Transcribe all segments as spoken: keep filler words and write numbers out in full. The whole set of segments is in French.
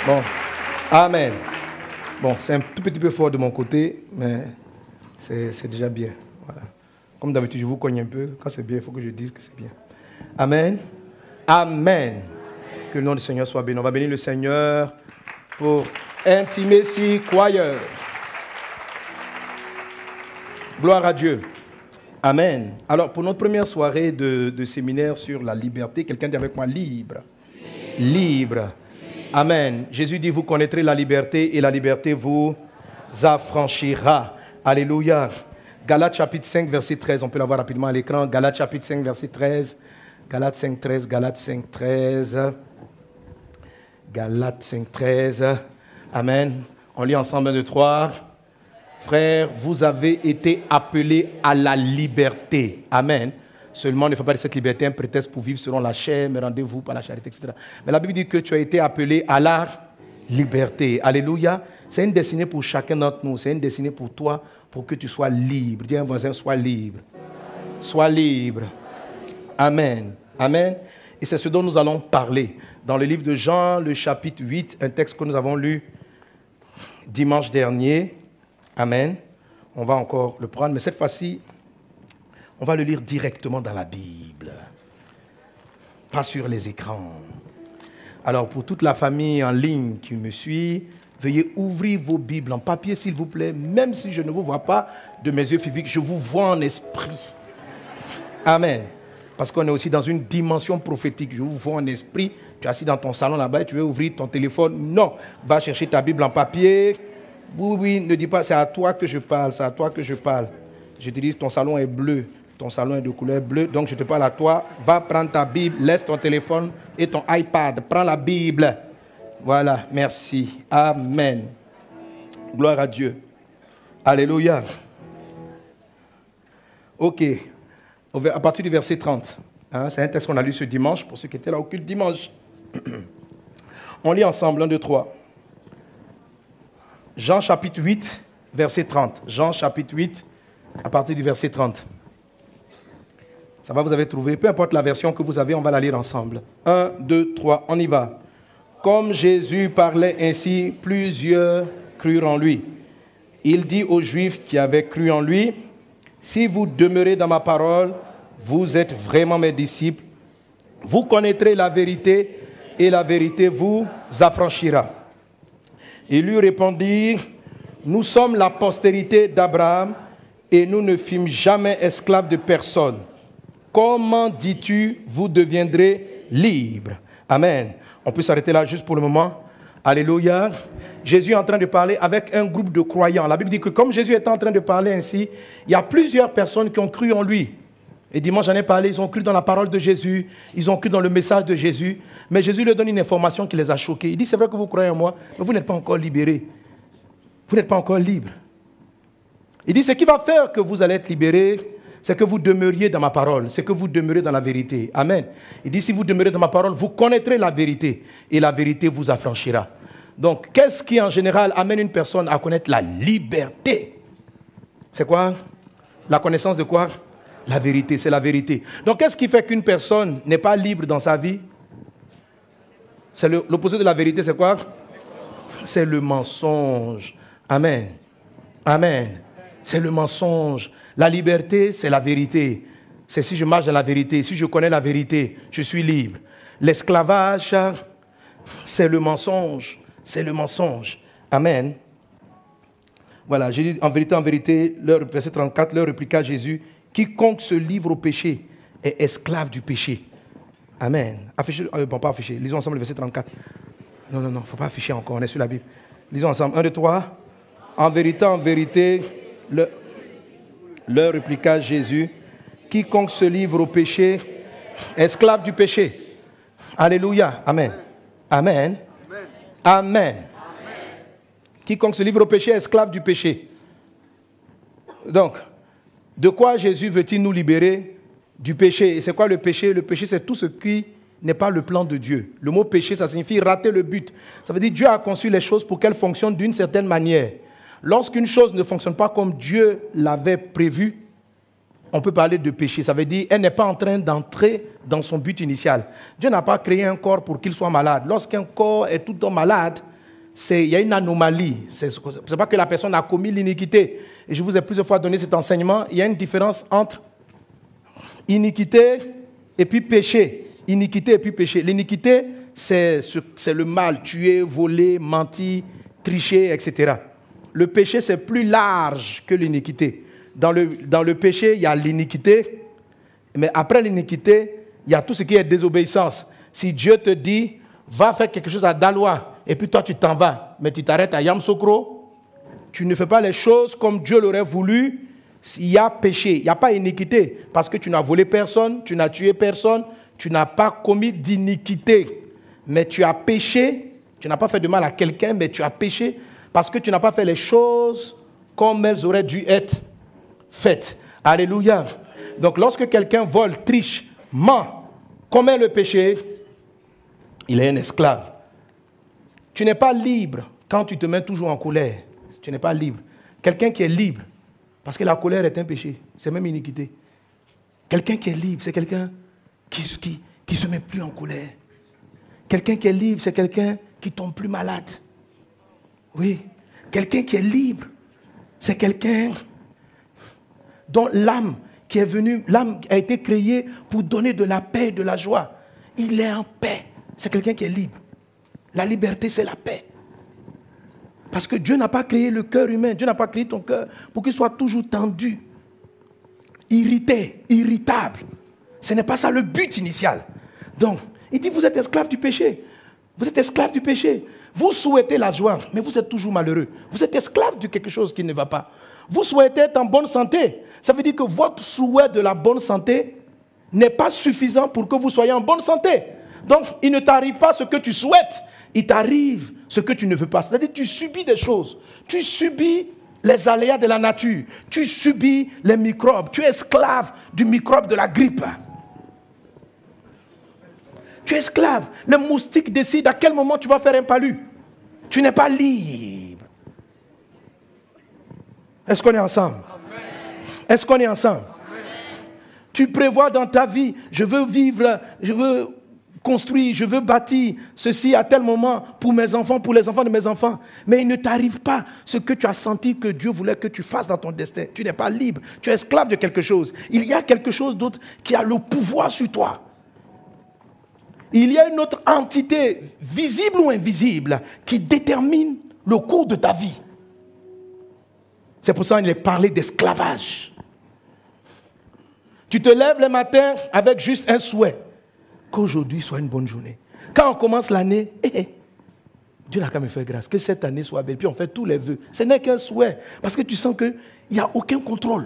Bon, amen. Bon, c'est un tout petit peu fort de mon côté, mais c'est déjà bien. Voilà. Comme d'habitude, je vous cogne un peu. Quand c'est bien, il faut que je dise que c'est bien. Amen. Amen. Que le nom du Seigneur soit béni. On va bénir le Seigneur pour Intimacy Choir. Gloire à Dieu. Amen. Alors, pour notre première soirée de, de séminaire sur la liberté, quelqu'un dit avec moi libre. Libre. Libre. Amen. Jésus dit, vous connaîtrez la liberté et la liberté vous affranchira. Alléluia. Galates chapitre cinq, verset treize. On peut la voir rapidement à l'écran. Galates chapitre cinq, verset treize. Galates cinq, treize. Galates cinq, treize. Galates cinq, treize. Amen. On lit ensemble un, deux, trois. Frères, vous avez été appelés à la liberté. Amen. Seulement, ne faut pas de cette liberté un prétexte pour vivre selon la chair, mais rendez-vous par la charité, et cetera. Mais la Bible dit que tu as été appelé à la liberté. Alléluia. C'est une destinée pour chacun d'entre nous. C'est une destinée pour toi, pour que tu sois libre. Dis à un voisin, sois libre. Sois libre. Amen. Amen. Et c'est ce dont nous allons parler. Dans le livre de Jean, le chapitre huit, un texte que nous avons lu dimanche dernier. Amen. On va encore le prendre, mais cette fois-ci, on va le lire directement dans la Bible, pas sur les écrans. Alors, pour toute la famille en ligne qui me suit, veuillez ouvrir vos Bibles en papier, s'il vous plaît, même si je ne vous vois pas de mes yeux physiques, je vous vois en esprit. Amen. Parce qu'on est aussi dans une dimension prophétique. Je vous vois en esprit. Tu es assis dans ton salon là-bas et tu veux ouvrir ton téléphone. Non, va chercher ta Bible en papier. Oui, oui, ne dis pas, c'est à toi que je parle, c'est à toi que je parle. Je te dis, ton salon est bleu. Ton salon est de couleur bleue, donc je te parle à toi. Va prendre ta Bible, laisse ton téléphone et ton iPad. Prends la Bible. Voilà, merci. Amen. Gloire à Dieu. Alléluia. Ok. À partir du verset trente. Hein, c'est un texte qu'on a lu ce dimanche, pour ceux qui étaient là au culte dimanche. On lit ensemble, un, deux, trois. Jean chapitre huit, verset trente. Jean chapitre huit, à partir du verset trente. Ça va, vous avez trouvé. Peu importe la version que vous avez, on va la lire ensemble. Un, deux, trois, on y va. Comme Jésus parlait ainsi, plusieurs crurent en lui. Il dit aux Juifs qui avaient cru en lui, « Si vous demeurez dans ma parole, vous êtes vraiment mes disciples. Vous connaîtrez la vérité et la vérité vous affranchira. » Ils lui répondirent, « Nous sommes la postérité d'Abraham et nous ne fûmes jamais esclaves de personne. Comment dis-tu, vous deviendrez libres? » Amen. On peut s'arrêter là juste pour le moment. Alléluia. Jésus est en train de parler avec un groupe de croyants. La Bible dit que comme Jésus est en train de parler ainsi, il y a plusieurs personnes qui ont cru en lui. Et dimanche, j'en ai parlé, ils ont cru dans la parole de Jésus, ils ont cru dans le message de Jésus. Mais Jésus leur donne une information qui les a choqués. Il dit, c'est vrai que vous croyez en moi, mais vous n'êtes pas encore libérés. Vous n'êtes pas encore libres. Il dit, ce qui va faire que vous allez être libérés, c'est que vous demeuriez dans ma parole, c'est que vous demeurez dans la vérité. Amen. Il dit, si vous demeurez dans ma parole, vous connaîtrez la vérité et la vérité vous affranchira. Donc, qu'est-ce qui en général amène une personne à connaître la liberté? C'est quoi? La connaissance de quoi? La vérité, c'est la vérité. Donc, qu'est-ce qui fait qu'une personne n'est pas libre dans sa vie? C'est l'opposé de la vérité, c'est quoi? C'est le mensonge. Amen. Amen. C'est le mensonge. La liberté, c'est la vérité. C'est si je marche dans la vérité, si je connais la vérité, je suis libre. L'esclavage, c'est le mensonge. C'est le mensonge. Amen. Voilà, j'ai dit en vérité, en vérité, leur, verset trente-quatre, leur répliqua Jésus, quiconque se livre au péché est esclave du péché. Amen. Affichez, euh, bon, pas afficher. Lisons ensemble le verset trente-quatre. Non, non, non, il ne faut pas afficher encore, on est sur la Bible. Lisons ensemble. Un, deux, trois. En vérité, en vérité, le, leur répliqua Jésus, quiconque se livre au péché, esclave du péché. Alléluia. Amen. Amen. Amen. Amen. Quiconque se livre au péché, esclave du péché. Donc, de quoi Jésus veut-il nous libérer? Du péché. Et c'est quoi le péché? Le péché, c'est tout ce qui n'est pas le plan de Dieu. Le mot péché, ça signifie rater le but. Ça veut dire que Dieu a conçu les choses pour qu'elles fonctionnent d'une certaine manière. Lorsqu'une chose ne fonctionne pas comme Dieu l'avait prévu, on peut parler de péché. Ça veut dire qu'elle n'est pas en train d'entrer dans son but initial. Dieu n'a pas créé un corps pour qu'il soit malade. Lorsqu'un corps est tout le temps malade, c'est, il y a une anomalie. Ce n'est pas que la personne a commis l'iniquité. Et je vous ai plusieurs fois donné cet enseignement. Il y a une différence entre iniquité et puis péché. Iniquité et puis péché. L'iniquité, c'est, c'est le mal, tuer, voler, mentir, tricher, et cetera. Le péché, c'est plus large que l'iniquité. Dans le, dans le péché, il y a l'iniquité, mais après l'iniquité, il y a tout ce qui est désobéissance. Si Dieu te dit, va faire quelque chose à Daloa, et puis toi tu t'en vas, mais tu t'arrêtes à Yamsokro, tu ne fais pas les choses comme Dieu l'aurait voulu, il y a péché, il n'y a pas iniquité, parce que tu n'as volé personne, tu n'as tué personne, tu n'as pas commis d'iniquité, mais tu as péché, tu n'as pas fait de mal à quelqu'un, mais tu as péché, parce que tu n'as pas fait les choses comme elles auraient dû être faites. Alléluia. Donc lorsque quelqu'un vole, triche, ment, commet le péché, il est un esclave. Tu n'es pas libre quand tu te mets toujours en colère. Tu n'es pas libre. Quelqu'un qui est libre, parce que la colère est un péché, c'est même iniquité. Quelqu'un qui est libre, c'est quelqu'un qui ne qui, qui se met plus en colère. Quelqu'un qui est libre, c'est quelqu'un qui ne tombe plus malade. Oui. Quelqu'un qui est libre, c'est quelqu'un dont l'âme qui est venue, l'âme a été créée pour donner de la paix et de la joie. Il est en paix. C'est quelqu'un qui est libre. La liberté, c'est la paix. Parce que Dieu n'a pas créé le cœur humain, Dieu n'a pas créé ton cœur pour qu'il soit toujours tendu, irrité, irritable. Ce n'est pas ça le but initial. Donc, il dit, vous êtes esclave du péché. Vous êtes esclave du péché. Vous souhaitez la joie, mais vous êtes toujours malheureux. Vous êtes esclave de quelque chose qui ne va pas. Vous souhaitez être en bonne santé. Ça veut dire que votre souhait de la bonne santé n'est pas suffisant pour que vous soyez en bonne santé. Donc, il ne t'arrive pas ce que tu souhaites. Il t'arrive ce que tu ne veux pas. C'est-à-dire que tu subis des choses. Tu subis les aléas de la nature. Tu subis les microbes. Tu es esclave du microbe de la grippe. Tu es esclave. Le moustique décide à quel moment tu vas faire un palu. Tu n'es pas libre. Est-ce qu'on est ensemble? Amen. Est-ce qu'on est ensemble? Amen. Tu prévois dans ta vie, je veux vivre, je veux construire, je veux bâtir ceci à tel moment pour mes enfants, pour les enfants de mes enfants. Mais il ne t'arrive pas ce que tu as senti que Dieu voulait que tu fasses dans ton destin. Tu n'es pas libre. Tu es esclave de quelque chose. Il y a quelque chose d'autre qui a le pouvoir sur toi. Il y a une autre entité, visible ou invisible, qui détermine le cours de ta vie. C'est pour ça qu'il est parlé d'esclavage. Tu te lèves le matin avec juste un souhait, qu'aujourd'hui soit une bonne journée. Quand on commence l'année, eh, eh, Dieu n'a qu'à me faire grâce, que cette année soit belle. Puis on fait tous les vœux. Ce n'est qu'un souhait, parce que tu sens qu'il n'y a aucun contrôle.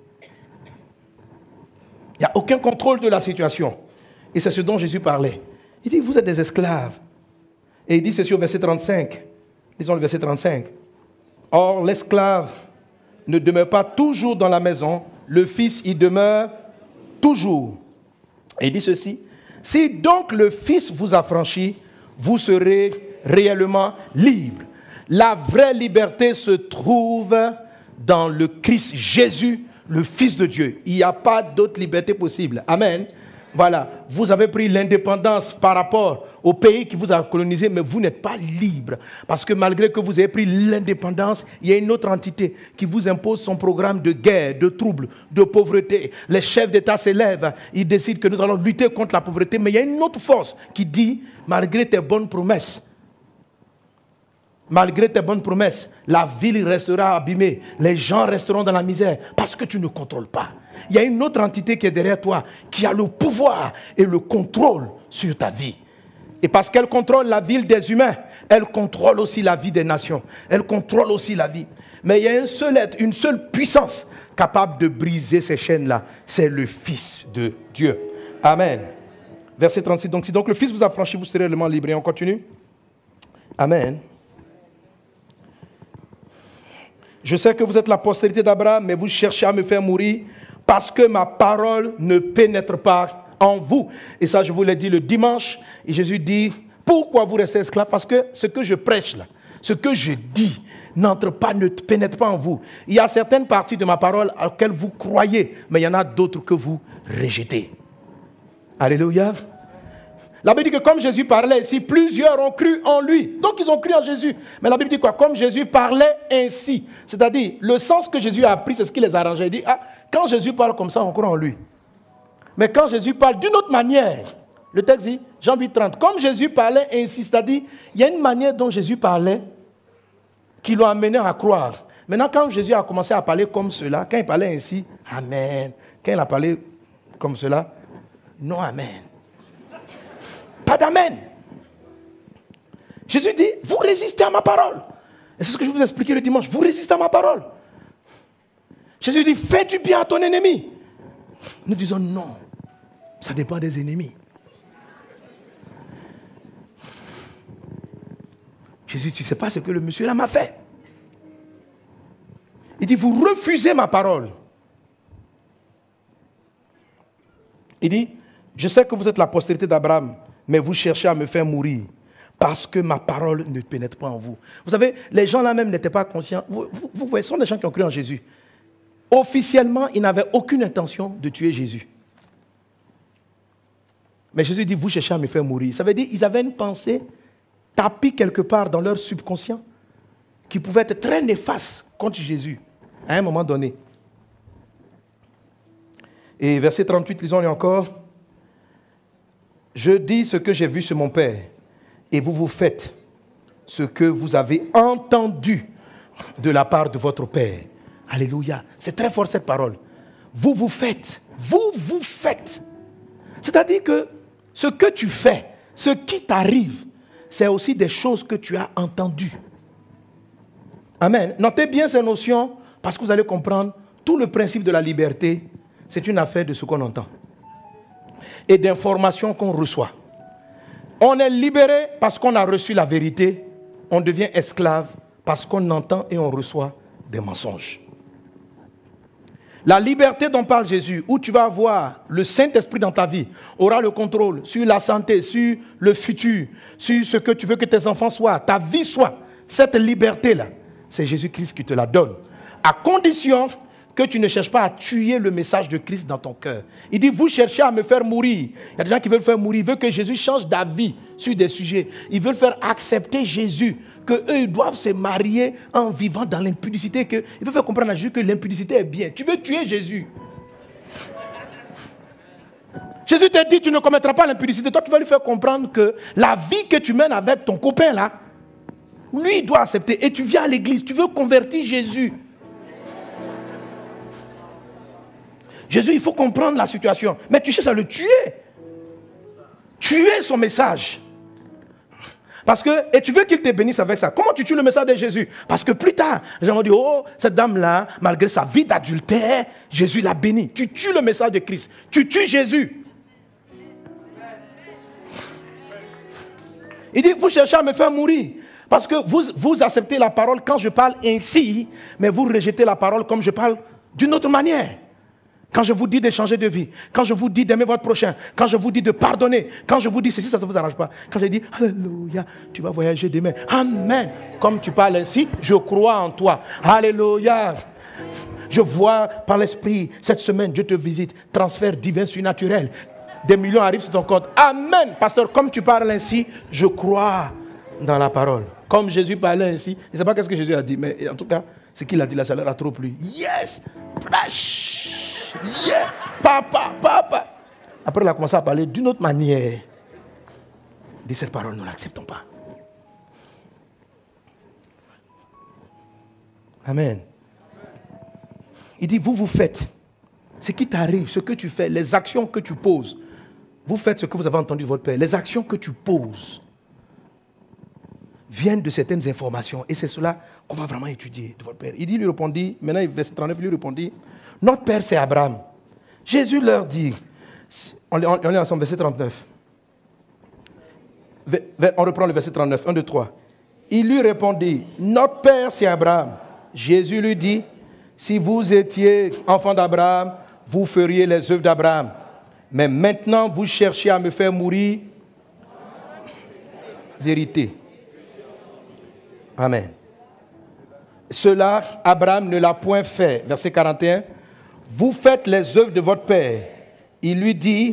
Il n'y a aucun contrôle de la situation. Et c'est ce dont Jésus parlait. Il dit, vous êtes des esclaves. Et il dit ceci au verset trente-cinq. Lisons le verset trente-cinq. Or, l'esclave ne demeure pas toujours dans la maison, le fils y demeure toujours. Et il dit ceci. Si donc le fils vous affranchit, vous serez réellement libre. La vraie liberté se trouve dans le Christ Jésus, le Fils de Dieu. Il n'y a pas d'autre liberté possible. Amen. Voilà, vous avez pris l'indépendance par rapport au pays qui vous a colonisé, mais vous n'êtes pas libre. Parce que malgré que vous ayez pris l'indépendance, il y a une autre entité qui vous impose son programme de guerre, de troubles, de pauvreté. Les chefs d'État s'élèvent, ils décident que nous allons lutter contre la pauvreté, mais il y a une autre force qui dit, malgré tes bonnes promesses, malgré tes bonnes promesses, la ville restera abîmée, les gens resteront dans la misère, parce que tu ne contrôles pas. Il y a une autre entité qui est derrière toi, qui a le pouvoir et le contrôle sur ta vie. Et parce qu'elle contrôle la vie des humains, elle contrôle aussi la vie des nations. Elle contrôle aussi la vie. Mais il y a un seul être, une seule puissance capable de briser ces chaînes-là. C'est le Fils de Dieu. Amen. Verset trente-six. Donc, si donc le Fils vous a franchi, vous serez réellement libre. Et on continue. Amen. Je sais que vous êtes la postérité d'Abraham, mais vous cherchez à me faire mourir parce que ma parole ne pénètre pas en vous. Et ça, je vous l'ai dit le dimanche. Et Jésus dit, pourquoi vous restez esclaves? Parce que ce que je prêche là, ce que je dis, n'entre pas, ne pénètre pas en vous. Il y a certaines parties de ma parole auxquelles vous croyez, mais il y en a d'autres que vous rejetez. Alléluia. La Bible dit que comme Jésus parlait ici, plusieurs ont cru en lui. Donc ils ont cru en Jésus. Mais la Bible dit quoi? Comme Jésus parlait ainsi. C'est-à-dire, le sens que Jésus a appris, c'est ce qui les arrangeait. Il dit, ah, quand Jésus parle comme ça, on croit en lui. Mais quand Jésus parle d'une autre manière, le texte dit, Jean huit, trente, comme Jésus parlait ainsi, c'est-à-dire, il y a une manière dont Jésus parlait qui l'ont amené à croire. Maintenant, quand Jésus a commencé à parler comme cela, quand il parlait ainsi, Amen. Quand il a parlé comme cela, non, Amen. Pas d'amen. Jésus dit, vous résistez à ma parole. Et c'est ce que je vous ai expliqué le dimanche. Vous résistez à ma parole. Jésus dit, fais du bien à ton ennemi. Nous disons non. Ça dépend des ennemis. Jésus, tu ne sais pas ce que le monsieur là m'a fait. Il dit, vous refusez ma parole. Il dit, je sais que vous êtes la postérité d'Abraham, mais vous cherchez à me faire mourir parce que ma parole ne pénètre pas en vous. Vous savez, les gens là même n'étaient pas conscients. Vous, vous, vous voyez, ce sont des gens qui ont cru en Jésus. Officiellement, ils n'avaient aucune intention de tuer Jésus. Mais Jésus dit, vous cherchez à me faire mourir. Ça veut dire qu'ils avaient une pensée tapie quelque part dans leur subconscient qui pouvait être très néfaste contre Jésus à un moment donné. Et verset trente-huit, lisons-le encore. Je dis ce que j'ai vu sur mon Père, et vous vous faites ce que vous avez entendu de la part de votre Père. Alléluia. C'est très fort cette parole. Vous vous faites. Vous vous faites. C'est-à-dire que ce que tu fais, ce qui t'arrive, c'est aussi des choses que tu as entendues. Amen. Notez bien ces notions parce que vous allez comprendre tout le principe de la liberté. C'est une affaire de ce qu'on entend et d'informations qu'on reçoit. On est libéré parce qu'on a reçu la vérité. On devient esclave parce qu'on entend et on reçoit des mensonges. La liberté dont parle Jésus, où tu vas avoir le Saint-Esprit dans ta vie, aura le contrôle sur la santé, sur le futur, sur ce que tu veux que tes enfants soient, ta vie soit. Cette liberté-là, c'est Jésus-Christ qui te la donne. À condition que tu ne cherches pas à tuer le message de Christ dans ton cœur. Il dit, vous cherchez à me faire mourir. Il y a des gens qui veulent faire mourir. Ils veulent que Jésus change d'avis sur des sujets. Ils veulent faire accepter Jésus, qu'eux, ils doivent se marier en vivant dans l'impudicité. Que, ils veulent faire comprendre à Jésus que l'impudicité est bien. Tu veux tuer Jésus. Jésus t'a dit, tu ne commettras pas l'impudicité. Toi, tu vas lui faire comprendre que la vie que tu mènes avec ton copain là, lui, il doit accepter. Et tu viens à l'église, tu veux convertir Jésus. Jésus, il faut comprendre la situation. Mais tu cherches à le tuer. Tuer son message. Parce que, et tu veux qu'il te bénisse avec ça. Comment tu tues le message de Jésus? Parce que plus tard, les gens vont dire, oh, cette dame-là, malgré sa vie d'adultère, Jésus l'a bénie. Tu tues le message de Christ. Tu tues Jésus. Il dit, vous cherchez à me faire mourir. Parce que vous, vous acceptez la parole quand je parle ainsi, mais vous rejetez la parole comme je parle d'une autre manière. Quand je vous dis de changer de vie, quand je vous dis d'aimer votre prochain, quand je vous dis de pardonner, quand je vous dis ceci, ça ne vous arrange pas. Quand je dis, alléluia, tu vas voyager demain. Amen. Comme tu parles ainsi, je crois en toi. Alléluia. Je vois par l'esprit, cette semaine, Dieu te visite. Transfert divin surnaturel. Des millions arrivent sur ton compte. Amen. Pasteur, comme tu parles ainsi, je crois dans la parole. Comme Jésus parlait ainsi. Je ne sais pas ce que Jésus a dit, mais en tout cas, ce qu'il a dit là, ça leur a trop plu. Yes. Fresh. Yeah, papa, papa. Après, il a commencé à parler d'une autre manière. Il dit, cette parole, nous ne l'acceptons pas. Amen. Il dit, vous, vous faites ce qui t'arrive, ce que tu fais, les actions que tu poses. Vous faites ce que vous avez entendu de votre Père. Les actions que tu poses viennent de certaines informations. Et c'est cela qu'on va vraiment étudier de votre Père. Il dit, lui répondit, maintenant, verset trente-neuf, il lui répondit, notre Père, c'est Abraham. Jésus leur dit, on lit ensemble, verset trente-neuf. On reprend le verset trente-neuf, un, deux, trois. Il lui répondit, notre Père, c'est Abraham. Jésus lui dit, si vous étiez enfant d'Abraham, vous feriez les œuvres d'Abraham. Mais maintenant, vous cherchez à me faire mourir. Vérité. Amen. Cela, Abraham ne l'a point fait. Verset quarante et un. Vous faites les œuvres de votre père. Il lui dit,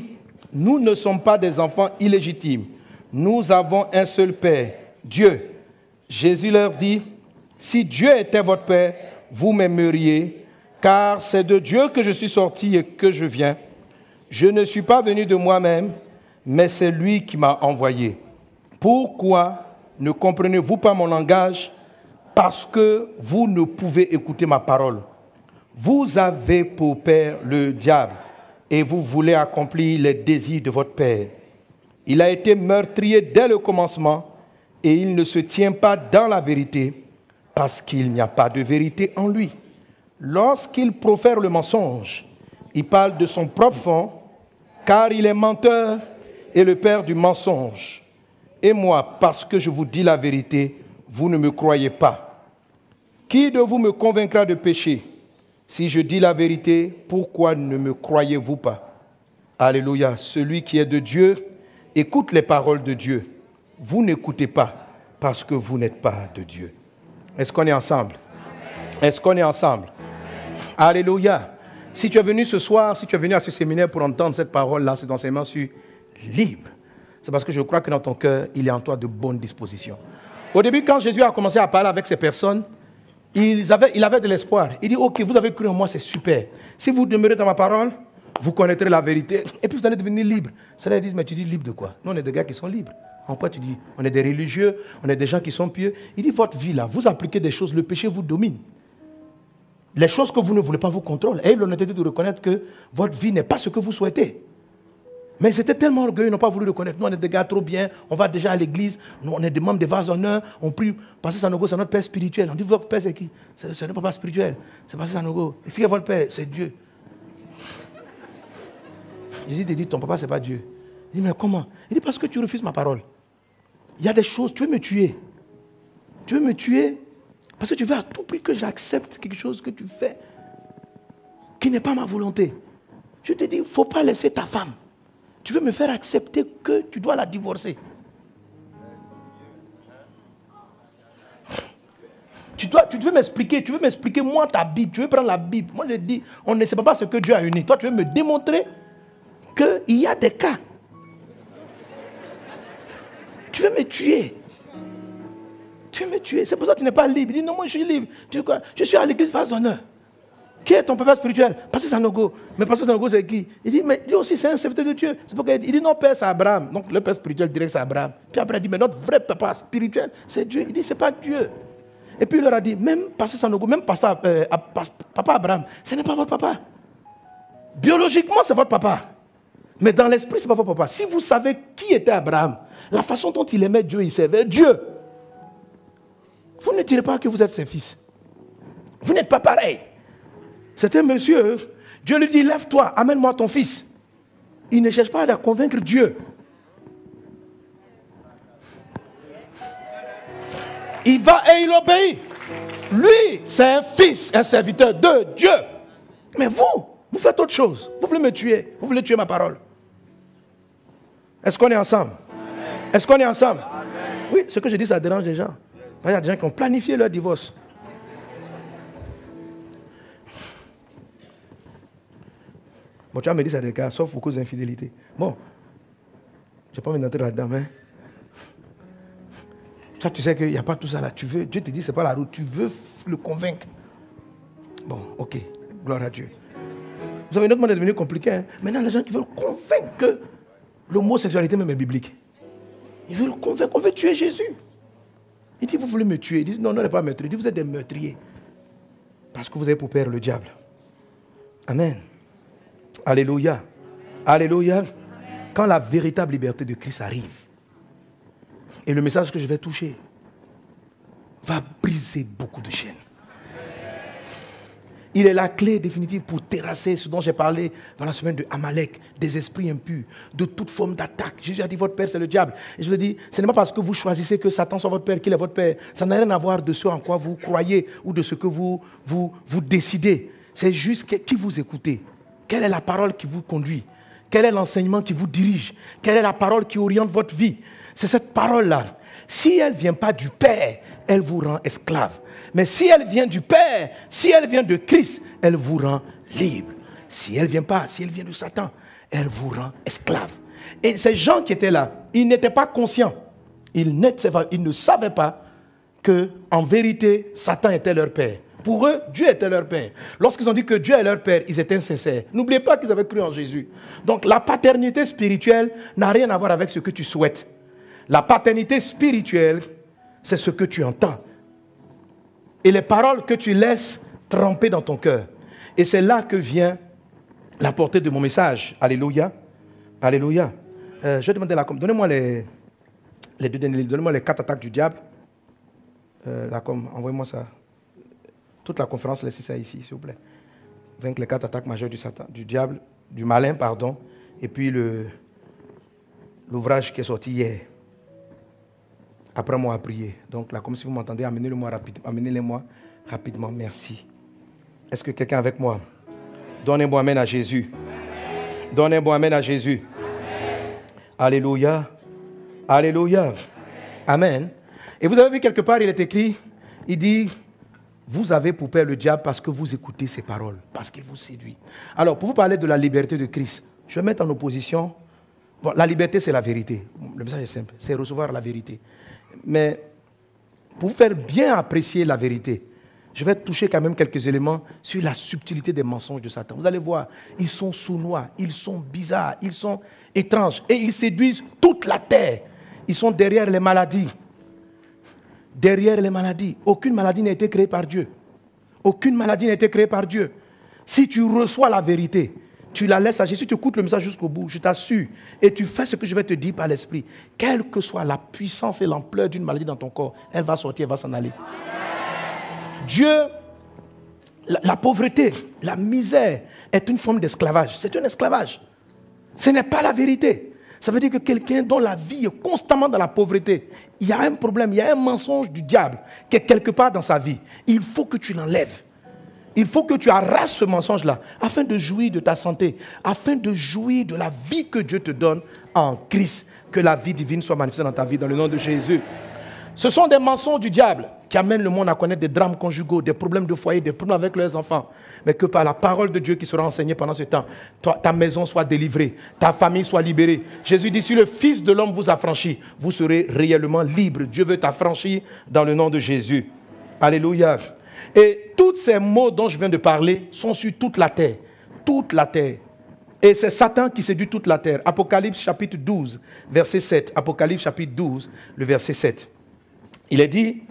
Nous ne sommes pas des enfants illégitimes. Nous avons un seul Père, Dieu. Jésus leur dit, si Dieu était votre Père, vous m'aimeriez, car c'est de Dieu que je suis sorti et que je viens. Je ne suis pas venu de moi-même, mais c'est lui qui m'a envoyé. Pourquoi ne comprenez-vous pas mon langage? Parce que vous ne pouvez écouter ma parole. Vous avez pour père le diable et vous voulez accomplir les désirs de votre père. Il a été meurtrier dès le commencement et il ne se tient pas dans la vérité parce qu'il n'y a pas de vérité en lui. Lorsqu'il profère le mensonge, il parle de son propre fond, car il est menteur et le père du mensonge. Et moi, parce que je vous dis la vérité, vous ne me croyez pas. Qui de vous me convaincra de péché? Si je dis la vérité, pourquoi ne me croyez-vous pas? Alléluia. Celui qui est de Dieu, écoute les paroles de Dieu. Vous n'écoutez pas parce que vous n'êtes pas de Dieu. Est-ce qu'on est ensemble? Est-ce qu'on est ensemble? Alléluia. Si tu es venu ce soir, si tu es venu à ce séminaire pour entendre cette parole-là, cet enseignement sur libre, c'est parce que je crois que dans ton cœur, il est en toi de bonnes dispositions. Au début, quand Jésus a commencé à parler avec ces personnes, ils avaient, il avait de l'espoir. Il dit, ok, vous avez cru en moi, c'est super. Si vous demeurez dans ma parole, vous connaîtrez la vérité. Et puis vous allez devenir libre. Ça leur dit, mais tu dis libre de quoi? Nous, on est des gars qui sont libres. En quoi tu dis? On est des religieux, on est des gens qui sont pieux. Il dit, votre vie là, vous appliquez des choses, le péché vous domine. Les choses que vous ne voulez pas vous contrôlent. Et l'honnêteté de reconnaître que votre vie n'est pas ce que vous souhaitez. Mais c'était tellement orgueilleux, ils n'ont pas voulu reconnaître. Nous, on est des gars trop bien, on va déjà à l'église, nous, on est des membres des vases d'honneur, on prie. Pasteur Sanogo, c'est notre père spirituel. On dit, votre père, c'est qui? C'est notre papa spirituel. C'est Pasteur Sanogo. Et qui est votre père? C'est Dieu. Jésus te dit, ton papa, ce n'est pas Dieu. Il dit, mais comment? Il dit, parce que tu refuses ma parole. Il y a des choses, tu veux me tuer. Tu veux me tuer parce que tu veux à tout prix que j'accepte quelque chose que tu fais qui n'est pas ma volonté. Je te dis, il ne faut pas laisser ta femme. Tu veux me faire accepter que tu dois la divorcer. Tu, dois, tu veux m'expliquer, tu veux m'expliquer moi ta Bible, tu veux prendre la Bible. Moi je dis, on ne sait pas ce que Dieu a uni. Toi tu veux me démontrer qu'il y a des cas. Tu veux me tuer. Tu veux me tuer. C'est pour ça que tu n'es pas libre. Il dit non, moi je suis libre. Tu dis quoi? Je suis à l'église Vase d'Honneur. Qui est ton papa spirituel? Pasteur Sanogo. Mais Pasteur Sanogo, c'est qui? Il dit, mais lui aussi, c'est un serviteur de Dieu. C'est pourquoi il dit, il dit non, père, c'est Abraham. Donc, le père spirituel direct, c'est Abraham. Puis après, il dit, mais notre vrai papa spirituel, c'est Dieu. Il dit, c'est pas Dieu. Et puis, il leur a dit, même Pasteur Sanogo, même Pasteur, euh, papa Abraham, ce n'est pas votre papa. Biologiquement, c'est votre papa. Mais dans l'esprit, ce n'est pas votre papa. Si vous savez qui était Abraham, la façon dont il aimait Dieu, il servait Dieu, vous ne direz pas que vous êtes ses fils. Vous n'êtes pas pareil. C'est un monsieur, Dieu lui dit, lève-toi, amène-moi ton fils. Il ne cherche pas à convaincre Dieu. Il va et il obéit. Lui, c'est un fils, un serviteur de Dieu. Mais vous, vous faites autre chose. Vous voulez me tuer. Vous voulez tuer ma parole. Est-ce qu'on est ensemble? Est-ce qu'on est ensemble? Amen. Oui, ce que je dis, ça dérange les gens. Il y a des gens qui ont planifié leur divorce. Bon, tu vas me dire ça des cas, sauf pour cause d'infidélité. Bon, je n'ai pas envie d'entrer là-dedans, mais... Toi, tu sais qu'il n'y a pas tout ça là. Tu veux, Dieu te dit, ce n'est pas la route. Tu veux le convaincre. Bon, ok, gloire à Dieu. Vous savez, notre monde est devenu compliqué. Hein? Maintenant, les gens qui veulent convaincre que l'homosexualité même est biblique. Ils veulent convaincre, on veut tuer Jésus. Il dit, vous voulez me tuer? Il dit, non, non, n'est pas meurtrier. Il dit, vous êtes des meurtriers. Parce que vous avez pour père le diable. Amen. Alléluia. Alléluia. Quand la véritable liberté de Christ arrive, et le message que je vais toucher va briser beaucoup de chaînes. Il est la clé définitive pour terrasser ce dont j'ai parlé dans la semaine de Amalek, des esprits impurs, de toute forme d'attaque. Jésus a dit, votre père c'est le diable. Et je veux dire, ce n'est pas parce que vous choisissez que Satan soit votre père qu'il est votre père. Ça n'a rien à voir de ce en quoi vous croyez ou de ce que vous, vous, vous décidez. C'est juste que, qui vous écoutez. Quelle est la parole qui vous conduit? Quel est l'enseignement qui vous dirige? Quelle est la parole qui oriente votre vie? C'est cette parole-là. Si elle ne vient pas du Père, elle vous rend esclave. Mais si elle vient du Père, si elle vient de Christ, elle vous rend libre. Si elle ne vient pas, si elle vient de Satan, elle vous rend esclave. Et ces gens qui étaient là, ils n'étaient pas conscients. Ils, ils ne savaient pas que, en vérité, Satan était leur père. Pour eux, Dieu était leur père. Lorsqu'ils ont dit que Dieu est leur père, ils étaient sincères. N'oubliez pas qu'ils avaient cru en Jésus. Donc la paternité spirituelle n'a rien à voir avec ce que tu souhaites. La paternité spirituelle, c'est ce que tu entends. Et les paroles que tu laisses tremper dans ton cœur. Et c'est là que vient la portée de mon message. Alléluia. Alléluia. Euh, je vais demander la com. Donnez-moi les, les deux derniers livres. Donnez-moi les quatre attaques du diable. Euh, la com. Envoyez-moi ça. Toute la conférence, laissez ça ici, s'il vous plaît. Vaincre les quatre attaques majeures du, Satan, du diable, du malin, pardon. Et puis le, l'ouvrage qui est sorti hier. Apprends-moi à prier. Donc là, comme si vous m'entendez, amenez-le-moi rapidement. Amenez-les-moi rapidement. Merci. Est-ce que quelqu'un est avec moi? Donnez un bon amen à Jésus. Donnez un bon amen à Jésus. Amen. Alléluia. Alléluia. Amen. Et vous avez vu quelque part, il est écrit, il dit, vous avez pour père le diable parce que vous écoutez ses paroles, parce qu'il vous séduit. Alors, pour vous parler de la liberté de Christ, je vais mettre en opposition. Bon, la liberté, c'est la vérité. Le message est simple, c'est recevoir la vérité. Mais pour vous faire bien apprécier la vérité, je vais toucher quand même quelques éléments sur la subtilité des mensonges de Satan. Vous allez voir, ils sont sournois, ils sont bizarres, ils sont étranges et ils séduisent toute la terre. Ils sont derrière les maladies. Derrière les maladies. Aucune maladie n'a été créée par Dieu. Aucune maladie n'a été créée par Dieu. Si tu reçois la vérité, tu la laisses agir. Si tu écoutes le message jusqu'au bout, je t'assure, et tu fais ce que je vais te dire par l'esprit, quelle que soit la puissance et l'ampleur d'une maladie dans ton corps, elle va sortir, elle va s'en aller. Dieu, la, la pauvreté, la misère est une forme d'esclavage. C'est un esclavage. Ce n'est pas la vérité. Ça veut dire que quelqu'un dont la vie est constamment dans la pauvreté, il y a un problème, il y a un mensonge du diable qui est quelque part dans sa vie. Il faut que tu l'enlèves. Il faut que tu arraches ce mensonge-là afin de jouir de ta santé, afin de jouir de la vie que Dieu te donne en Christ. Que la vie divine soit manifestée dans ta vie, dans le nom de Jésus. Ce sont des mensonges du diable qui amènent le monde à connaître des drames conjugaux, des problèmes de foyer, des problèmes avec leurs enfants. Mais que par la parole de Dieu qui sera enseignée pendant ce temps, toi, ta maison soit délivrée, ta famille soit libérée. Jésus dit, si le Fils de l'homme vous affranchit, vous serez réellement libre. Dieu veut t'affranchir dans le nom de Jésus. Alléluia. Et tous ces mots dont je viens de parler sont sur toute la terre. Toute la terre. Et c'est Satan qui séduit toute la terre. Apocalypse chapitre douze, verset sept. Apocalypse chapitre douze, le verset sept. Il est dit,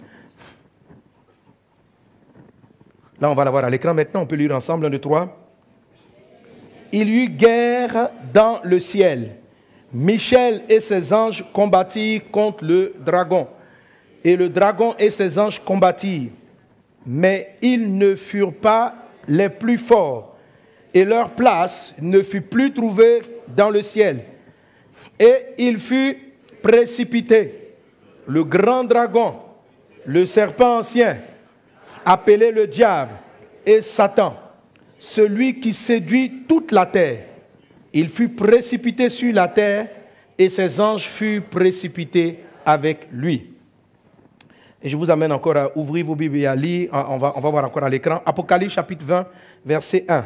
là on va l'avoir à l'écran maintenant, on peut lire ensemble, un, deux, trois. Il y eut guerre dans le ciel. Michel et ses anges combattirent contre le dragon. Et le dragon et ses anges combattirent. Mais ils ne furent pas les plus forts. Et leur place ne fut plus trouvée dans le ciel. Et il fut précipité. Le grand dragon, le serpent ancien, appelé le diable et Satan, celui qui séduit toute la terre. Il fut précipité sur la terre et ses anges furent précipités avec lui. Et je vous amène encore à ouvrir vos Bibles et à lire, on va, on va voir encore à l'écran, Apocalypse chapitre vingt, verset un.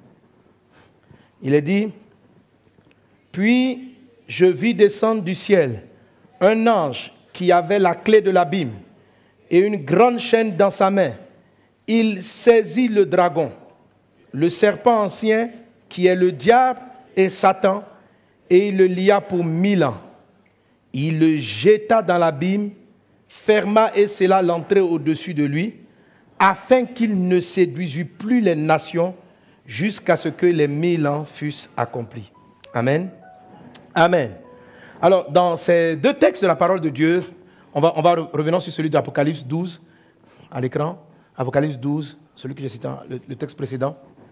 Il est dit, « Puis je vis descendre du ciel un ange qui avait la clé de l'abîme et une grande chaîne dans sa main. Il saisit le dragon, le serpent ancien qui est le diable et Satan, et il le lia pour mille ans. Il le jeta dans l'abîme, ferma et scella l'entrée au-dessus de lui, afin qu'il ne séduisît plus les nations jusqu'à ce que les mille ans fussent accomplis. » Amen. Amen. Alors, dans ces deux textes de la parole de Dieu, on va, on va revenir sur celui d'Apocalypse douze, à l'écran. Apocalypse douze, celui que j'ai cité, le, le texte précédent.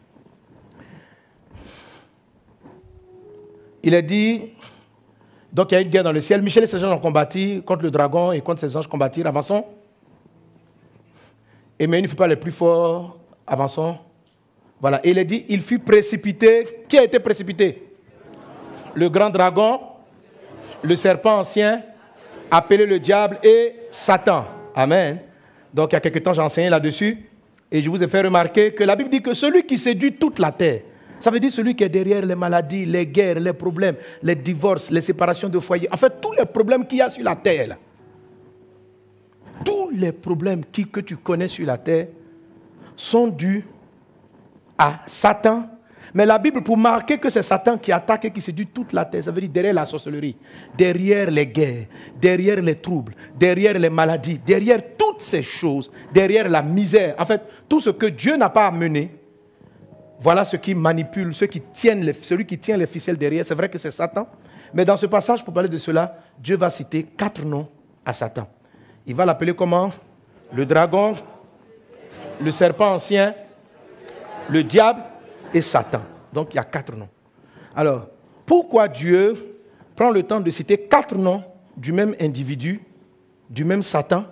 Il est dit, donc il y a une guerre dans le ciel. Michel et ses anges ont combattu contre le dragon et contre ses anges combattirent. Avançons. Et mais il ne fut pas les plus forts. Avançons. Voilà. Et il est dit, il fut précipité. Qui a été précipité? Le grand dragon, le serpent ancien, appelé le diable et Satan. Amen. Donc il y a quelque temps, j'ai enseigné là-dessus. Et je vous ai fait remarquer que la Bible dit que celui qui séduit toute la terre, Ça veut dire celui qui est derrière les maladies, les guerres, les problèmes, les divorces, les séparations de foyer. En fait, tous les problèmes qu'il y a sur la terre, là, tous les problèmes qui, que tu connais sur la terre sont dus à Satan. Mais la Bible, pour marquer que c'est Satan qui attaque et qui séduit toute la terre, ça veut dire derrière la sorcellerie, derrière les guerres, derrière les troubles, derrière les maladies, derrière toutes ces choses, derrière la misère. En fait, tout ce que Dieu n'a pas amené, voilà ce qui manipule, ceux qui tiennent les, celui qui tient les ficelles derrière. C'est vrai que c'est Satan. Mais dans ce passage, pour parler de cela, Dieu va citer quatre noms à Satan. Il va l'appeler comment? Le dragon, le serpent ancien, le diable et Satan. Donc il y a quatre noms. Alors, pourquoi Dieu prend le temps de citer quatre noms du même individu, du même Satan?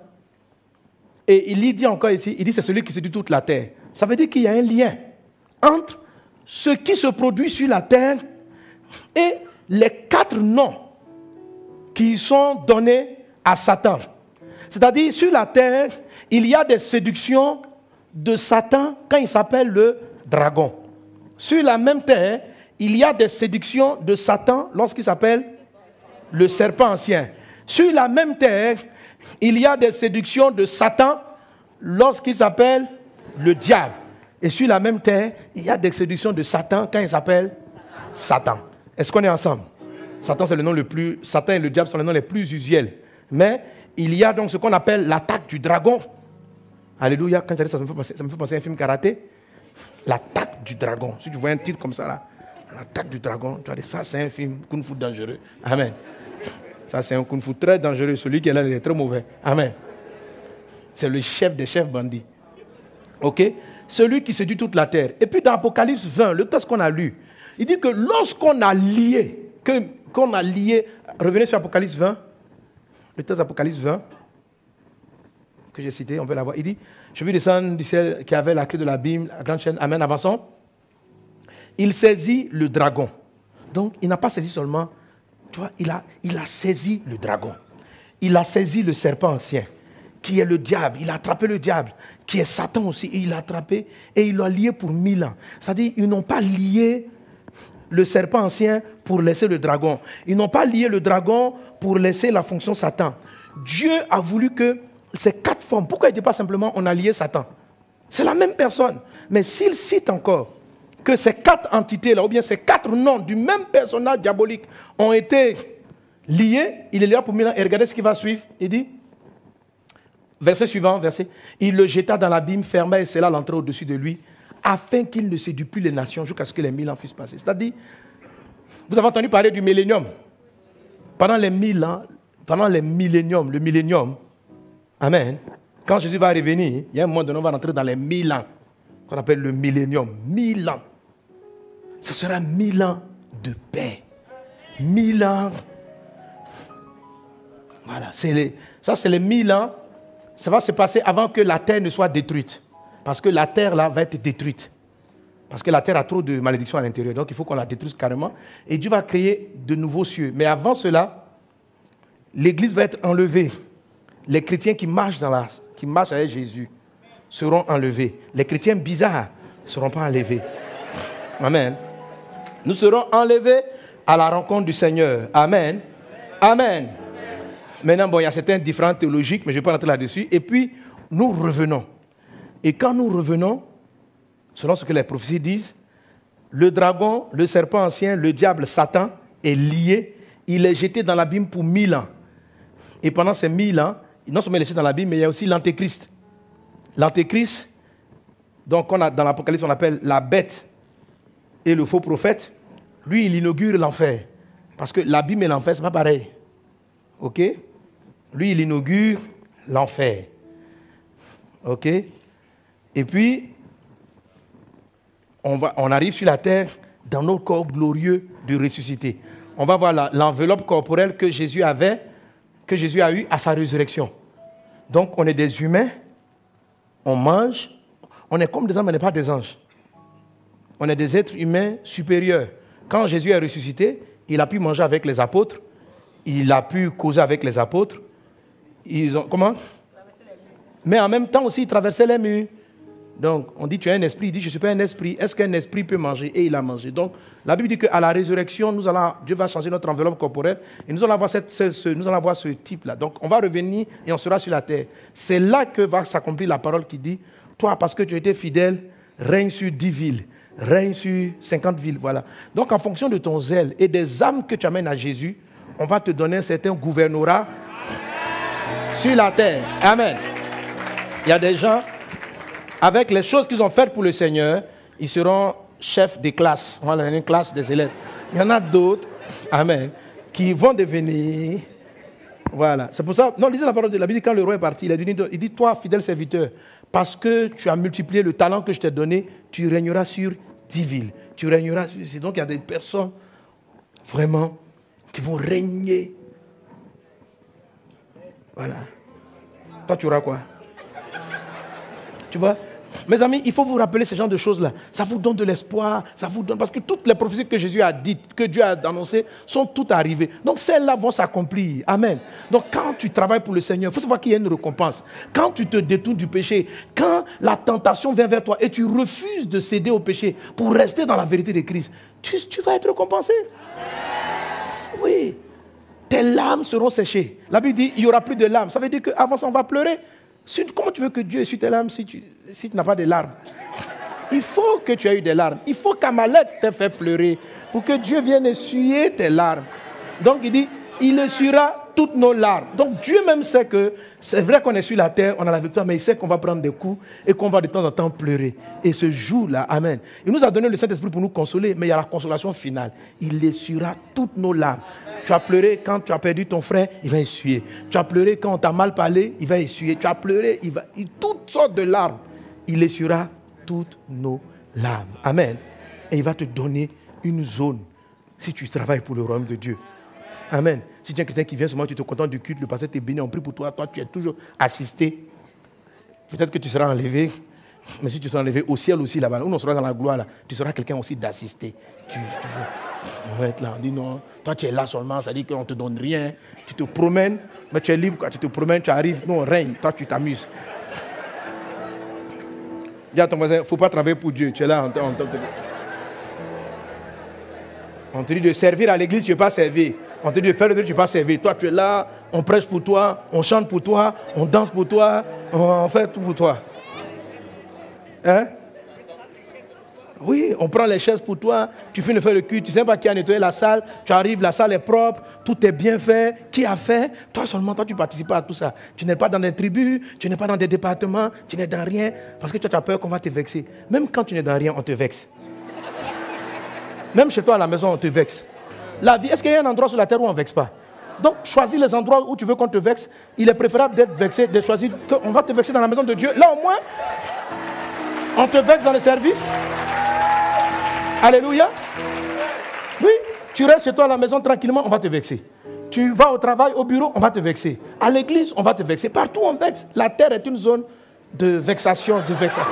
Et il y dit encore ici, il dit c'est celui qui séduit toute la terre. Ça veut dire qu'il y a un lien entre ce qui se produit sur la terre et les quatre noms qui sont donnés à Satan. C'est-à-dire, sur la terre, il y a des séductions de Satan quand il s'appelle le dragon. Sur la même terre, il y a des séductions de Satan lorsqu'il s'appelle le serpent ancien. Sur la même terre, il y a des séductions de Satan lorsqu'il s'appelle le diable. Et sur la même terre, il y a des séductions de Satan quand il s'appelle Satan. Est-ce qu'on est ensemble? Satan, c'est le nom le plus, Satan et le diable sont les noms les plus usuels. Mais il y a donc ce qu'on appelle l'attaque du dragon. Alléluia. Quand j'ai dit ça, ça me fait penser, ça me fait penser à un film karaté. L'attaque du dragon. Si tu vois un titre comme ça là, l'attaque du dragon, tu vas dire ça, c'est un film kung fu dangereux. Amen. Ça, c'est un kung fu très dangereux. Celui qui est là, il est très mauvais. Amen. C'est le chef des chefs bandits. Ok? Celui qui séduit toute la terre. Et puis dans Apocalypse vingt, le texte qu'on a lu, il dit que lorsqu'on a lié, que, qu'on a lié, revenez sur Apocalypse vingt, le texte d'Apocalypse vingt, que j'ai cité, on peut l'avoir. Il dit, je vis descendre du ciel qui avait la clé de l'abîme, la grande chaîne, amen, avançons. Il saisit le dragon. Donc, il n'a pas saisi seulement, tu vois, il a, il a saisi le dragon. Il a saisi le serpent ancien, qui est le diable. Il a attrapé le diable, qui est Satan aussi. Et il l'a attrapé et il l'a lié pour mille ans. C'est-à-dire, ils n'ont pas lié le serpent ancien pour laisser le dragon. Ils n'ont pas lié le dragon pour laisser la fonction Satan. Dieu a voulu que ces quatre formes, pourquoi il ne dit pas simplement on a lié Satan? C'est la même personne. Mais s'il cite encore que ces quatre entités-là, ou bien ces quatre noms du même personnage diabolique ont été liés, il est là pour mille ans. Et regardez ce qui va suivre. Il dit, verset suivant, verset, il le jeta dans l'abîme, ferma et scella l'entrée au-dessus de lui, afin qu'il ne séduise plus les nations jusqu'à ce que les mille ans fussent passés. C'est-à-dire, vous avez entendu parler du millénium. Pendant les mille ans, pendant les milléniums, le millénium, amen, quand Jésus va revenir, il y a un moment donné, on va rentrer dans les mille ans, qu'on appelle le millénium. Mille ans. Ce sera mille ans de paix. Mille ans. Voilà, c'est les, ça c'est les mille ans. Ça va se passer avant que la terre ne soit détruite. Parce que la terre là va être détruite. Parce que la terre a trop de malédictions à l'intérieur. Donc il faut qu'on la détruise carrément. Et Dieu va créer de nouveaux cieux. Mais avant cela, l'église va être enlevée. Les chrétiens qui marchent, dans la, qui marchent avec Jésus seront enlevés. Les chrétiens bizarres ne seront pas enlevés. Amen. Nous serons enlevés à la rencontre du Seigneur. Amen. Amen. Maintenant, bon, il y a certaines différences théologiques, mais je ne vais pas rentrer là-dessus. Et puis, nous revenons. Et quand nous revenons, selon ce que les prophéties disent, le dragon, le serpent ancien, le diable, Satan, est lié. Il est jeté dans l'abîme pour mille ans. Et pendant ces mille ans, non seulement il est jeté dans l'abîme, mais il y a aussi l'antéchrist. L'antéchrist, donc on a, dans l'Apocalypse, on appelle la bête et le faux prophète. Lui, il inaugure l'enfer. Parce que l'abîme et l'enfer, ce n'est pas pareil. OK? Lui, il inaugure l'enfer. OK? Et puis, on, va, on arrive sur la terre dans notre corps glorieux de ressuscité. On va voir la, l'enveloppe corporelle que Jésus avait, que Jésus a eue à sa résurrection. Donc, on est des humains, on mange, on est comme des hommes, on n'est pas des anges. On est des êtres humains supérieurs. Quand Jésus est ressuscité, il a pu manger avec les apôtres, il a pu causer avec les apôtres. Ils ont, comment? Mais en même temps aussi, il traversait les murs. Donc, on dit tu es un esprit, il dit je ne suis pas un esprit. Est-ce qu'un esprit peut manger? Et il a mangé. Donc, la Bible dit qu'à la résurrection, nous allons, Dieu va changer notre enveloppe corporelle et nous allons avoir, cette, ce, ce, nous allons avoir ce type-là. Donc, on va revenir et on sera sur la terre. C'est là que va s'accomplir la parole qui dit, toi, parce que tu as été fidèle, règne sur dix villes, règne sur cinquante villes. Voilà. Donc, en fonction de ton zèle et des âmes que tu amènes à Jésus, on va te donner un certain gouvernorat sur la terre. Amen. Il y a des gens, avec les choses qu'ils ont faites pour le Seigneur, ils seront chefs des classes. On va donner une classe des élèves. Il y en a d'autres, amen, qui vont devenir... Voilà. C'est pour ça... Non, lisez la parole de la Bible. Quand le roi est parti, il a dit, il dit, toi, fidèle serviteur, parce que tu as multiplié le talent que je t'ai donné, tu régneras sur dix villes. Tu régneras sur... Donc, il y a des personnes, vraiment, qui vont régner. Voilà. Toi, tu auras quoi? Tu vois? Mes amis, il faut vous rappeler ce genre de choses-là. Ça vous donne de l'espoir, ça vous donne... Parce que toutes les prophéties que Jésus a dites, que Dieu a annoncées, sont toutes arrivées. Donc celles-là vont s'accomplir. Amen. Donc quand tu travailles pour le Seigneur, il faut savoir qu'il y a une récompense. Quand tu te détournes du péché, quand la tentation vient vers toi et tu refuses de céder au péché pour rester dans la vérité de Christ, tu, tu vas être récompensé. Oui. Tes larmes seront séchées. La Bible dit, il n'y aura plus de larmes. Ça veut dire qu'avant ça, on va pleurer. Comment tu veux que Dieu essuie tes larmes si tu, si tu n'as pas de larmes? Il faut que tu aies eu des larmes. Il faut qu'Amalek t'ait fait pleurer pour que Dieu vienne essuyer tes larmes. Donc il dit, il essuiera toutes nos larmes. Donc Dieu même sait que c'est vrai qu'on est sur la terre, on a la victoire, mais il sait qu'on va prendre des coups et qu'on va de temps en temps pleurer. Et ce jour-là, amen. Il nous a donné le Saint-Esprit pour nous consoler, mais il y a la consolation finale. Il essuiera toutes nos larmes. Tu as pleuré quand tu as perdu ton frère, il va essuyer. Tu as pleuré quand on t'a mal parlé, il va essuyer. Tu as pleuré, il va... toutes sortes de larmes. Il essuiera toutes nos larmes. Amen. Et il va te donner une zone si tu travailles pour le royaume de Dieu. Amen. Si tu es quelqu'un qui vient seulement, tu te contentes du culte, le pasteur t'est béni, on prie pour toi, toi tu es toujours assisté. Peut-être que tu seras enlevé, mais si tu seras enlevé au ciel aussi là-bas, où on sera dans la gloire là, tu seras quelqu'un aussi d'assisté. Tu, tu, on va être là, on dit non, toi tu es là seulement, ça dit qu'on ne te donne rien, tu te promènes, mais tu es libre, quoi. Tu te promènes, tu arrives, nous on règne, toi tu t'amuses. Dis à ton voisin, il ne faut pas travailler pour Dieu, tu es là, on, on, on, on te dit de servir à l'église, tu ne veux pas servir. On te dit de faire le truc, tu ne veux pas servir. Toi tu es là, on prêche pour toi, on chante pour toi, on danse pour toi, on fait tout pour toi. Hein? Oui, on prend les chaises pour toi, tu finis de faire le culte, tu ne sais pas qui a nettoyé la salle, tu arrives, la salle est propre, tout est bien fait, qui a fait? Toi seulement, toi tu ne participes pas à tout ça. Tu n'es pas dans des tribus, tu n'es pas dans des départements, tu n'es dans rien, parce que tu as peur qu'on va te vexer. Même quand tu n'es dans rien, on te vexe. Même chez toi à la maison, on te vexe. La vie, est-ce qu'il y a un endroit sur la terre où on ne vexe pas? Donc, choisis les endroits où tu veux qu'on te vexe. Il est préférable d'être vexé, de choisir qu'on va te vexer dans la maison de Dieu. Là au moins, on te vexe dans le service. Alléluia. Oui, tu restes chez toi à la maison tranquillement, on va te vexer. Tu vas au travail, au bureau, on va te vexer. À l'église, on va te vexer. Partout, on vexe. La terre est une zone de vexation, de vexation.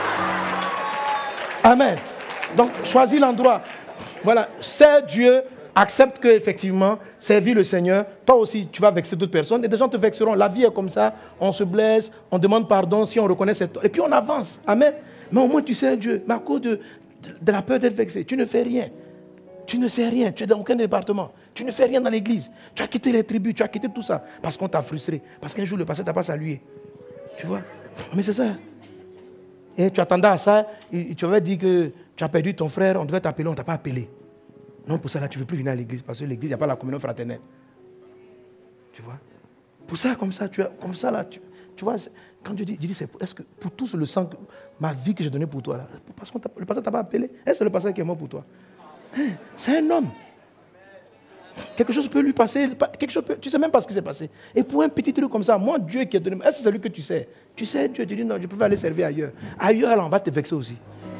Amen. Donc, choisis l'endroit. Voilà, c'est Dieu. Accepte qu'effectivement, servir le Seigneur, toi aussi, tu vas vexer d'autres personnes et des gens te vexeront. La vie est comme ça, on se blesse, on demande pardon si on reconnaît cette... Et puis on avance. Amen. Mais au moins tu sais Dieu, mais à cause de, de, de la peur d'être vexé, tu ne fais rien. Tu ne sais rien, tu es dans aucun département. Tu ne fais rien dans l'église. Tu as quitté les tribus, tu as quitté tout ça parce qu'on t'a frustré. Parce qu'un jour, le pasteur t'a pas salué. Tu vois? Mais c'est ça. Et tu attendais à ça, et tu avais dit que tu as perdu ton frère, on devait t'appeler, on ne t'a pas appelé. Non, pour ça, là, tu ne veux plus venir à l'église parce que l'église, il n'y a pas la communion fraternelle. Tu vois? Pour ça, comme ça, tu as, comme ça, là, tu, tu vois, quand Dieu dit, Dieu dit c'est, est-ce que pour tous le sang, ma vie que j'ai donnée pour toi, là, parce que le pasteur ne t'a pas appelé, est-ce que c'est le pasteur qui est mort pour toi? Hein? C'est un homme. Quelque chose peut lui passer, quelque chose peut, tu ne sais même pas ce qui s'est passé. Et pour un petit truc comme ça, moi, Dieu qui a donné, est-ce que c'est lui que tu sais? Tu sais, Dieu, tu dis non, je peux aller servir ailleurs. Ailleurs, là, on va te vexer aussi.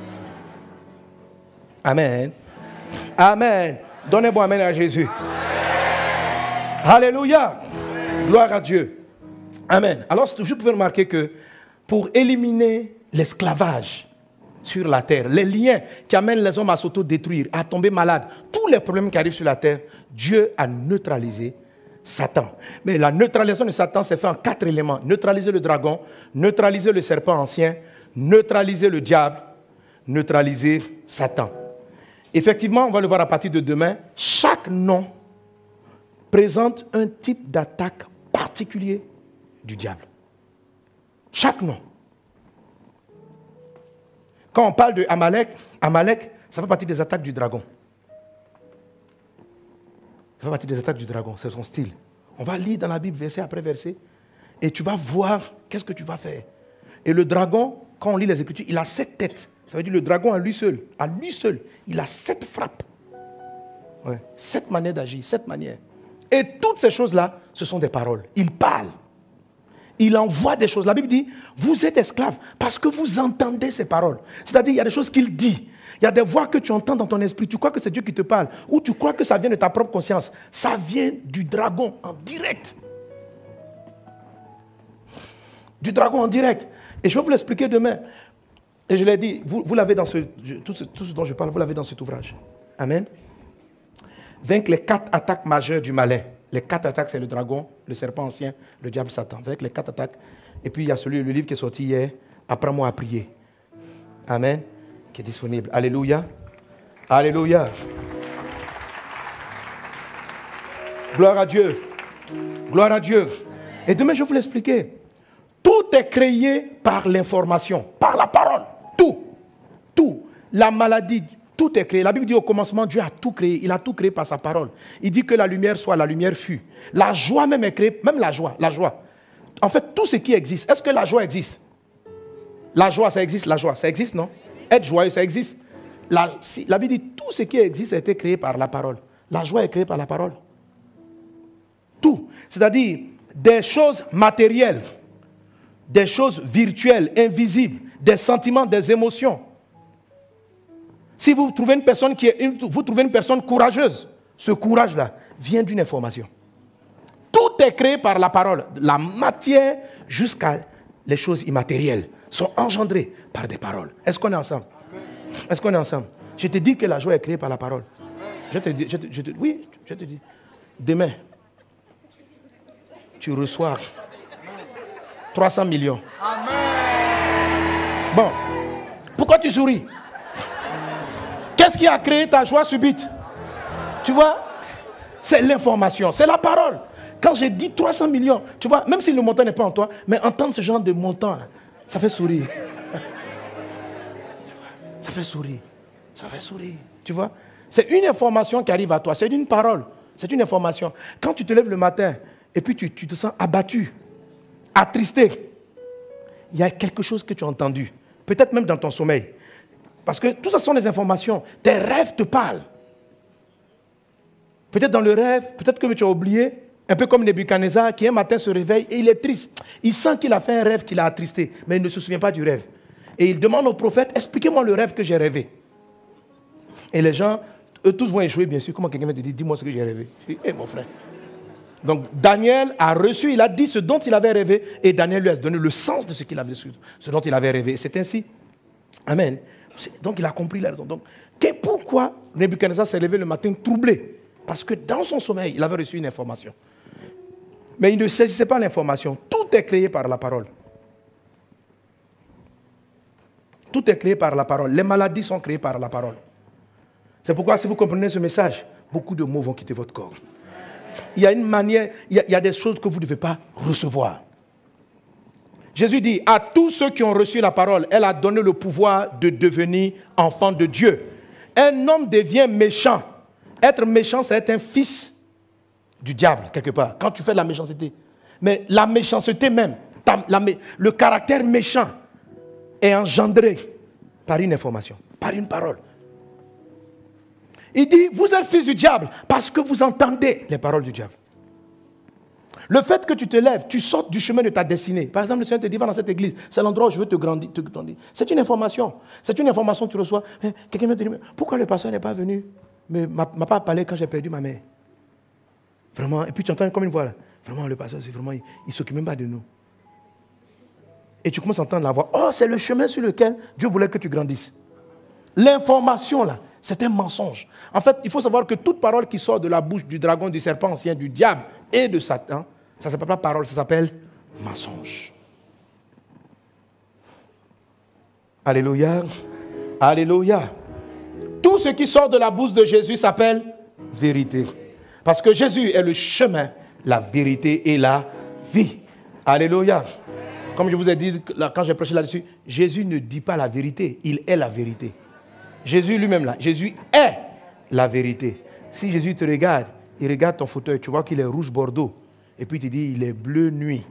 Amen. Amen. Donnez-moi amen à Jésus. Amen. Alléluia. Gloire à Dieu. Amen. Alors, je pouvais remarquer que pour éliminer l'esclavage sur la terre, les liens qui amènent les hommes à s'autodétruire, à tomber malades, tous les problèmes qui arrivent sur la terre, Dieu a neutralisé Satan. Mais la neutralisation de Satan s'est faite en quatre éléments. Neutraliser le dragon, neutraliser le serpent ancien, neutraliser le diable, neutraliser Satan. Effectivement, on va le voir à partir de demain, chaque nom présente un type d'attaque particulier du diable. Chaque nom. Quand on parle de Amalek, Amalek, ça fait partie des attaques du dragon. Ça fait partie des attaques du dragon, c'est son style. On va lire dans la Bible verset après verset et tu vas voir qu'est-ce que tu vas faire. Et le dragon, quand on lit les Écritures, il a sept têtes. Ça veut dire le dragon à lui seul, à lui seul, il a sept frappes. Ouais. Sept manières d'agir, sept manières. Et toutes ces choses-là, ce sont des paroles. Il parle. Il envoie des choses. La Bible dit, vous êtes esclaves parce que vous entendez ces paroles. C'est-à-dire, il y a des choses qu'il dit. Il y a des voix que tu entends dans ton esprit. Tu crois que c'est Dieu qui te parle. Ou tu crois que ça vient de ta propre conscience. Ça vient du dragon en direct. Du dragon en direct. Et je vais vous l'expliquer demain. Et je l'ai dit, vous, vous l'avez dans ce, tout ce, tout ce dont je parle, vous l'avez dans cet ouvrage. Amen. Vaincre les quatre attaques majeures du malin. Les quatre attaques, c'est le dragon, le serpent ancien, le diable Satan. Vaincre les quatre attaques. Et puis il y a celui, le livre qui est sorti hier, Apprends-moi à prier. Amen. Qui est disponible. Alléluia. Alléluia. Gloire à Dieu. Gloire à Dieu. Et demain, je vais vous l'expliquer. Tout est créé par l'information, par la parole. Tout. Tout. La maladie, tout est créé. La Bible dit au commencement, Dieu a tout créé. Il a tout créé par sa parole. Il dit que la lumière soit, la lumière fut. La joie même est créée, même la joie, la joie. En fait, tout ce qui existe. Est-ce que la joie existe? La joie, ça existe, la joie, ça existe, non? Être joyeux, ça existe. La, si, la Bible dit tout ce qui existe a été créé par la parole. La joie est créée par la parole. Tout. C'est-à-dire des choses matérielles, des choses virtuelles, invisibles, des sentiments, des émotions. Si vous trouvez une personne qui est, une, vous trouvez une personne courageuse, ce courage-là vient d'une information. Tout est créé par la parole. La matière jusqu'à les choses immatérielles sont engendrées par des paroles. Est-ce qu'on est ensemble? Est-ce qu'on est ensemble? Je te dis que la joie est créée par la parole. Je te dis, je te, je te, oui, je te dis. Demain, tu reçois trois cents millions. Bon, pourquoi tu souris? Qu'est-ce qui a créé ta joie subite? Tu vois? C'est l'information, c'est la parole. Quand j'ai dit trois cents millions, tu vois, même si le montant n'est pas en toi, mais entendre ce genre de montant, ça fait sourire. Ça fait sourire. Ça fait sourire. Tu vois? C'est une information qui arrive à toi. C'est une parole. C'est une information. Quand tu te lèves le matin et puis tu, tu te sens abattu, attristé, il y a quelque chose que tu as entendu. Peut-être même dans ton sommeil. Parce que tout ça sont des informations. Tes rêves te parlent. Peut-être dans le rêve, peut-être que tu as oublié, un peu comme Nebuchadnezzar qui un matin se réveille et il est triste. Il sent qu'il a fait un rêve qui l'a attristé, mais il ne se souvient pas du rêve. Et il demande au prophète, expliquez-moi le rêve que j'ai rêvé. Et les gens, eux tous vont échouer bien sûr. Comment quelqu'un va te dire, dis-moi ce que j'ai rêvé. Je dis, hé mon frère. Donc Daniel a reçu, il a dit ce dont il avait rêvé, et Daniel lui a donné le sens de ce qu'il avait reçu, ce dont il avait rêvé. C'est ainsi. Amen. Donc il a compris la raison. Donc, pourquoi Nebuchadnezzar s'est levé le matin troublé? Parce que dans son sommeil, il avait reçu une information. Mais il ne saisissait pas l'information. Tout est créé par la parole. Tout est créé par la parole. Les maladies sont créées par la parole. C'est pourquoi, si vous comprenez ce message, beaucoup de mots vont quitter votre corps. Il y a une manière, il y a, il y a des choses que vous ne devez pas recevoir. Jésus dit, à tous ceux qui ont reçu la parole, elle a donné le pouvoir de devenir enfant de Dieu. Un homme devient méchant. Être méchant, c'est être un fils du diable, quelque part, quand tu fais de la méchanceté. Mais la méchanceté même, la, le caractère méchant est engendré par une information, par une parole. Il dit, vous êtes fils du diable parce que vous entendez les paroles du diable. Le fait que tu te lèves, tu sortes du chemin de ta destinée. Par exemple, le Seigneur te dit, va dans cette église, c'est l'endroit où je veux te grandir. Te grandir. C'est une information. C'est une information que tu reçois. Quelqu'un me dit, pourquoi le pasteur n'est pas venu? Mais m'a pas parlé quand j'ai perdu ma mère. Vraiment. Et puis tu entends comme une voix là. Vraiment, le pasteur, c'est vraiment, il ne s'occupe même pas de nous. Et tu commences à entendre la voix. Oh, c'est le chemin sur lequel Dieu voulait que tu grandisses. L'information là, c'est un mensonge. En fait, il faut savoir que toute parole qui sort de la bouche du dragon, du serpent ancien, du diable et de Satan, ça ne s'appelle pas parole, ça s'appelle mensonge. Alléluia. Alléluia. Tout ce qui sort de la bouche de Jésus s'appelle vérité. Parce que Jésus est le chemin, la vérité et la vie. Alléluia. Comme je vous ai dit quand j'ai prêché là-dessus, Jésus ne dit pas la vérité, il est la vérité. Jésus lui-même là, Jésus est la vérité. Si Jésus te regarde, il regarde ton fauteuil, tu vois qu'il est rouge bordeaux. Et puis il te dit, il est bleu nuit.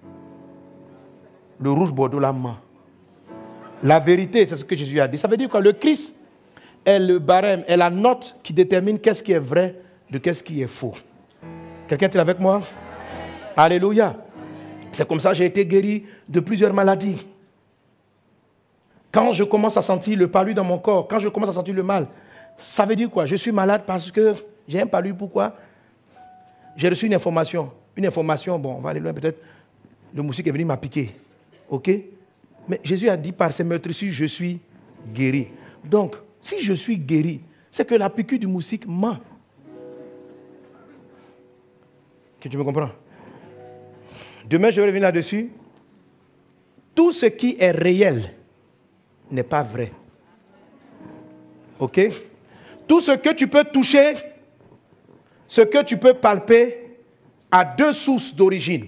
Le rouge bordeaux la ment. La vérité, c'est ce que Jésus a dit. Ça veut dire quoi? Le Christ est le barème, est la note qui détermine qu'est-ce qui est vrai de qu'est-ce qui est faux. Quelqu'un est avec moi? Alléluia. C'est comme ça que j'ai été guéri de plusieurs maladies. Quand je commence à sentir le palu dans mon corps, quand je commence à sentir le mal, ça veut dire quoi? Je suis malade parce que j'ai un palu. Pourquoi? J'ai reçu une information. Une information, bon, on va aller loin peut-être. Le moustique est venu m'a piqué. OK? Mais Jésus a dit par ces meurtrissures, je suis guéri. Donc, si je suis guéri, c'est que la piqûre du moustique ment. Que tu me comprends? Demain, je vais revenir là-dessus. Tout ce qui est réel n'est pas vrai. OK? Tout ce que tu peux toucher, ce que tu peux palper, a deux sources d'origine.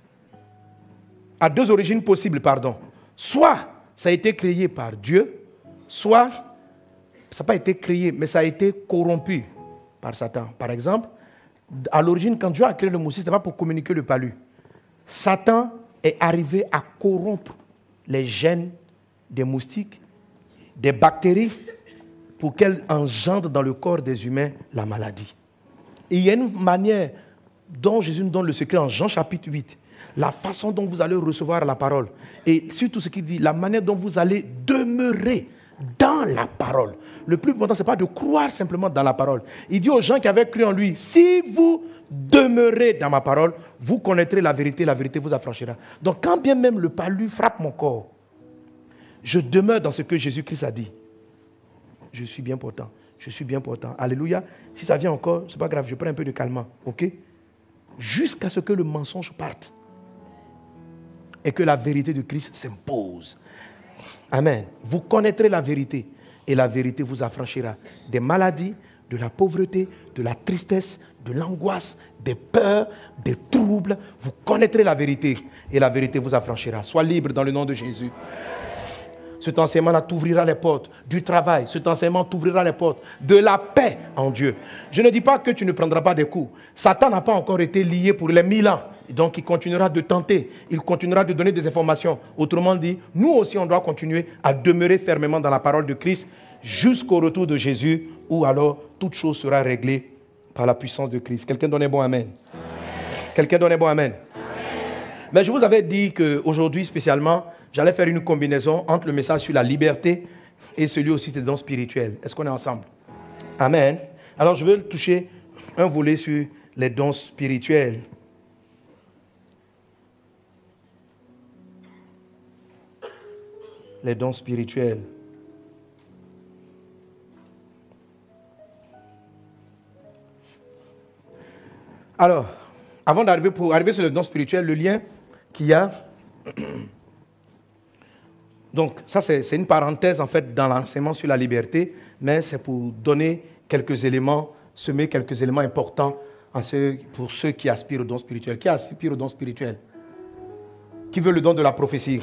A deux origines possibles, pardon. Soit ça a été créé par Dieu, soit ça n'a pas été créé, mais ça a été corrompu par Satan. Par exemple, à l'origine, quand Dieu a créé le moustique, ce n'était pas pour communiquer le palu. Satan est arrivé à corrompre les gènes des moustiques, des bactéries, pour qu'elles engendrent dans le corps des humains la maladie. Et il y a une manière dont Jésus nous donne le secret en Jean chapitre huit. La façon dont vous allez recevoir la parole. Et surtout ce qu'il dit, la manière dont vous allez demeurer dans la parole. Le plus important, ce n'est pas de croire simplement dans la parole. Il dit aux gens qui avaient cru en lui, si vous demeurez dans ma parole, vous connaîtrez la vérité, la vérité vous affranchira. Donc quand bien même le palu frappe mon corps, je demeure dans ce que Jésus-Christ a dit. Je suis bien portant. Je suis bien portant. Alléluia. Si ça vient encore, ce n'est pas grave, je prends un peu de calmant. OK? Jusqu'à ce que le mensonge parte. Et que la vérité de Christ s'impose. Amen. Vous connaîtrez la vérité. Et la vérité vous affranchira des maladies, de la pauvreté, de la tristesse, de l'angoisse, des peurs, des troubles. Vous connaîtrez la vérité. Et la vérité vous affranchira. Sois libre dans le nom de Jésus. Cet enseignement-là t'ouvrira les portes du travail. Cet enseignement t'ouvrira les portes de la paix en Dieu. Je ne dis pas que tu ne prendras pas des coups. Satan n'a pas encore été lié pour les mille ans. Donc il continuera de tenter. Il continuera de donner des informations. Autrement dit, nous aussi on doit continuer à demeurer fermement dans la parole de Christ jusqu'au retour de Jésus, où alors toute chose sera réglée par la puissance de Christ. Quelqu'un donne un bon amen. Amen. Quelqu'un donne un bon amen. Amen. Mais je vous avais dit qu'aujourd'hui spécialement, j'allais faire une combinaison entre le message sur la liberté et celui aussi des dons spirituels. Est-ce qu'on est ensemble? Amen. Alors je vais toucher un volet sur les dons spirituels. Les dons spirituels. Alors, avant d'arriver pour arriver sur les dons spirituels, le lien qu'il y a... Donc, ça, c'est, c'est une parenthèse, en fait, dans l'enseignement sur la liberté, mais c'est pour donner quelques éléments, semer quelques éléments importants en ceux, pour ceux qui aspirent aux dons spirituels. Qui aspire aux dons spirituels? Qui veut le don de la prophétie?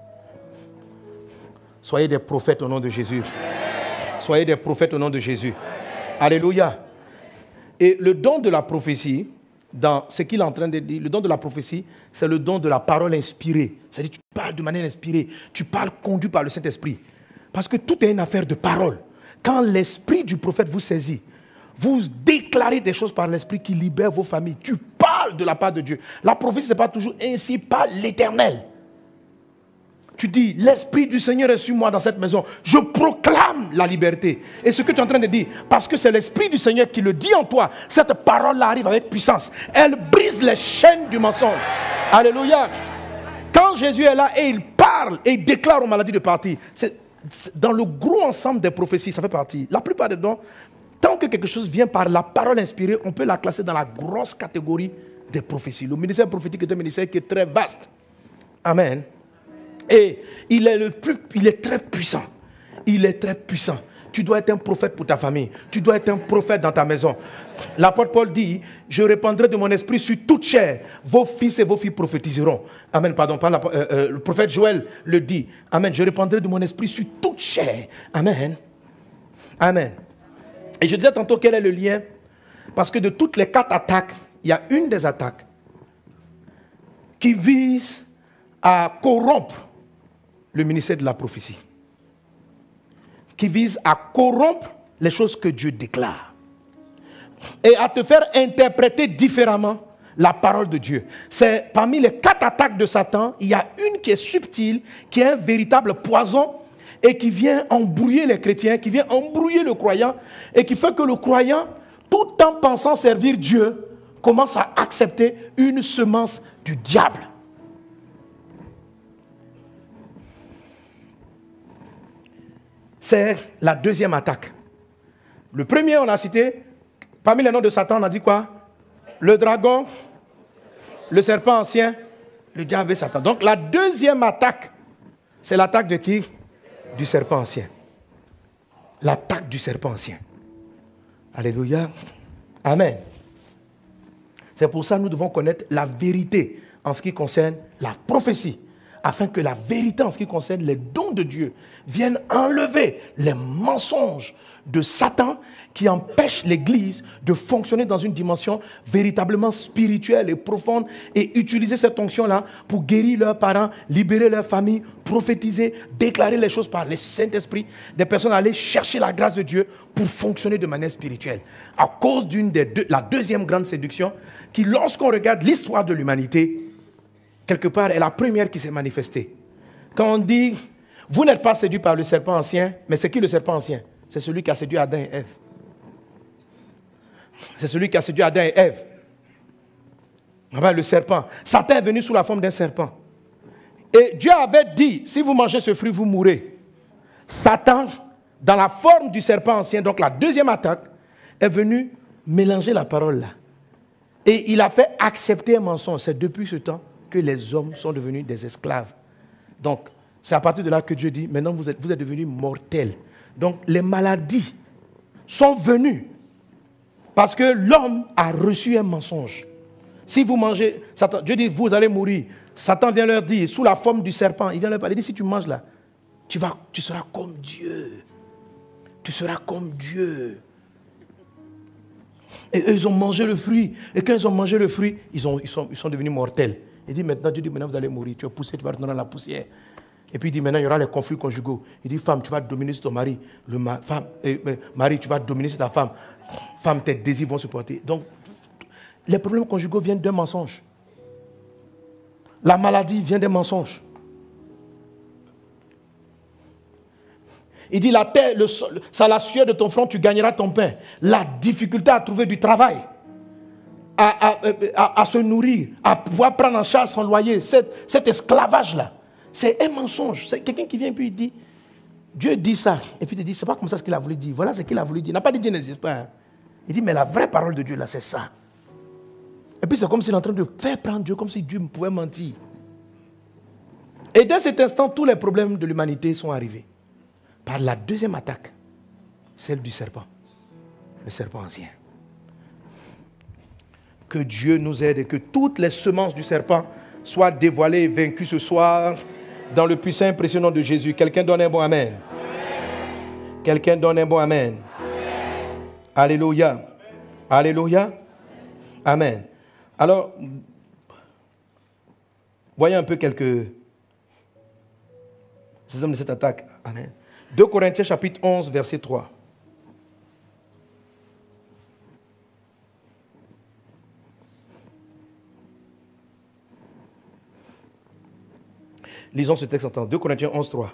Soyez des prophètes au nom de Jésus. Soyez des prophètes au nom de Jésus. Alléluia. Et le don de la prophétie, dans ce qu'il est en train de dire, le don de la prophétie, c'est le don de la parole inspirée. C'est-à-dire tu parles de manière inspirée, tu parles conduit par le Saint-Esprit. Parce que tout est une affaire de parole. Quand l'esprit du prophète vous saisit, vous déclarez des choses par l'esprit qui libèrent vos familles. Tu parles de la part de Dieu. La prophétie, ce n'est pas toujours ainsi par l'Éternel. Tu dis, l'Esprit du Seigneur est sur moi dans cette maison. Je proclame la liberté. Et ce que tu es en train de dire, parce que c'est l'Esprit du Seigneur qui le dit en toi, cette parole-là arrive avec puissance. Elle brise les chaînes du mensonge. Alléluia. Quand Jésus est là et il parle et il déclare aux maladies de partir, c'est, c'est dans le gros ensemble des prophéties, ça fait partie. La plupart des dons, tant que quelque chose vient par la parole inspirée, on peut la classer dans la grosse catégorie des prophéties. Le ministère prophétique est un ministère qui est très vaste. Amen. Et il est, le plus, il est très puissant. Il est très puissant. Tu dois être un prophète pour ta famille. Tu dois être un prophète dans ta maison. L'apôtre Paul dit, je répandrai de mon esprit sur toute chair. Vos fils et vos filles prophétiseront. Amen, pardon, pas la, euh, euh, le prophète Joël le dit. Amen, je répandrai de mon esprit sur toute chair. Amen. Amen. Et je disais tantôt quel est le lien. Parce que de toutes les quatre attaques, il y a une des attaques qui vise à corrompre le ministère de la prophétie. Qui vise à corrompre les choses que Dieu déclare. Et à te faire interpréter différemment la parole de Dieu. C'est parmi les quatre attaques de Satan, il y a une qui est subtile, qui est un véritable poison et qui vient embrouiller les chrétiens, qui vient embrouiller le croyant et qui fait que le croyant, tout en pensant servir Dieu, commence à accepter une semence du diable. C'est la deuxième attaque. Le premier, on a cité, parmi les noms de Satan, on a dit quoi? Le dragon, le serpent ancien, le diable et Satan. Donc la deuxième attaque, c'est l'attaque de qui? Du serpent ancien. L'attaque du serpent ancien. Alléluia. Amen. C'est pour ça que nous devons connaître la vérité en ce qui concerne la prophétie, afin que la vérité en ce qui concerne les dons de Dieu vienne enlever les mensonges de Satan qui empêchent l'Église de fonctionner dans une dimension véritablement spirituelle et profonde et utiliser cette onction-là pour guérir leurs parents, libérer leurs familles, prophétiser, déclarer les choses par le Saint-Esprit, des personnes aller chercher la grâce de Dieu pour fonctionner de manière spirituelle. À cause d'une des deux, la deuxième grande séduction qui, lorsqu'on regarde l'histoire de l'humanité, quelque part, est la première qui s'est manifestée. Quand on dit, vous n'êtes pas séduit par le serpent ancien, mais c'est qui le serpent ancien? C'est celui qui a séduit Adam et Ève. C'est celui qui a séduit Adam et Ève. Le serpent. Satan est venu sous la forme d'un serpent. Et Dieu avait dit, si vous mangez ce fruit, vous mourrez. Satan, dans la forme du serpent ancien, donc la deuxième attaque, est venu mélanger la parole là. Et il a fait accepter un mensonge. C'est depuis ce temps que les hommes sont devenus des esclaves. Donc, c'est à partir de là que Dieu dit, maintenant vous êtes, vous êtes devenus mortels. Donc, les maladies sont venues parce que l'homme a reçu un mensonge. Si vous mangez, Satan, Dieu dit, vous allez mourir. Satan vient leur dire, sous la forme du serpent, il vient leur parler, il dit, si tu manges là, tu, vas, tu seras comme Dieu. Tu seras comme Dieu. Et eux, ils ont mangé le fruit. Et quand ils ont mangé le fruit, ils, ont, ils, sont, ils sont devenus mortels. Il dit maintenant, Dieu dit maintenant vous allez mourir, tu vas pousser, tu vas retourner dans la poussière. Et puis il dit maintenant il y aura les conflits conjugaux. Il dit femme, tu vas dominer sur ton mari. Le ma, femme, euh, euh, mari, tu vas dominer sur ta femme. Femme, tes désirs vont se porter. Donc, les problèmes conjugaux viennent d'un mensonge. La maladie vient d'un mensonge. Il dit la terre, le sol, c'est la sueur de ton front, tu gagneras ton pain. La difficulté à trouver du travail. À, à, à, à se nourrir, à pouvoir prendre en charge son loyer, cet, cet esclavage-là, c'est un mensonge. C'est quelqu'un qui vient et puis il dit, Dieu dit ça, et puis il dit, c'est pas comme ça ce qu'il a voulu dire, voilà ce qu'il a voulu dire. Il n'a pas dit Dieu n'existe pas. Hein. Il dit, mais la vraie parole de Dieu là, c'est ça. Et puis c'est comme s'il est en train de faire prendre Dieu, comme si Dieu pouvait mentir. Et dès cet instant, tous les problèmes de l'humanité sont arrivés. Par la deuxième attaque, celle du serpent, le serpent ancien. Que Dieu nous aide et que toutes les semences du serpent soient dévoilées et vaincues ce soir dans le puissant et précieux nom de Jésus. Quelqu'un donne un bon amen. Amen. Quelqu'un donne un bon amen. Amen. Alléluia. Amen. Alléluia. Amen. Alors, voyons un peu quelques exemples de cette attaque. Amen. deux Corinthiens chapitre onze, verset trois. Lisons ce texte ensemble. deux Corinthiens onze, trois.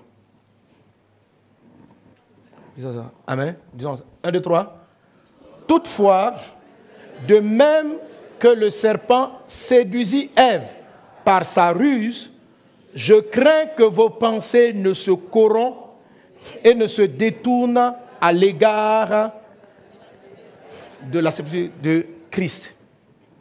Lisons ça. Amen. Disons un, deux, trois. Toutefois, de même que le serpent séduisit Ève par sa ruse, je crains que vos pensées ne se corrompent et ne se détournent à l'égard de la sépulture de Christ.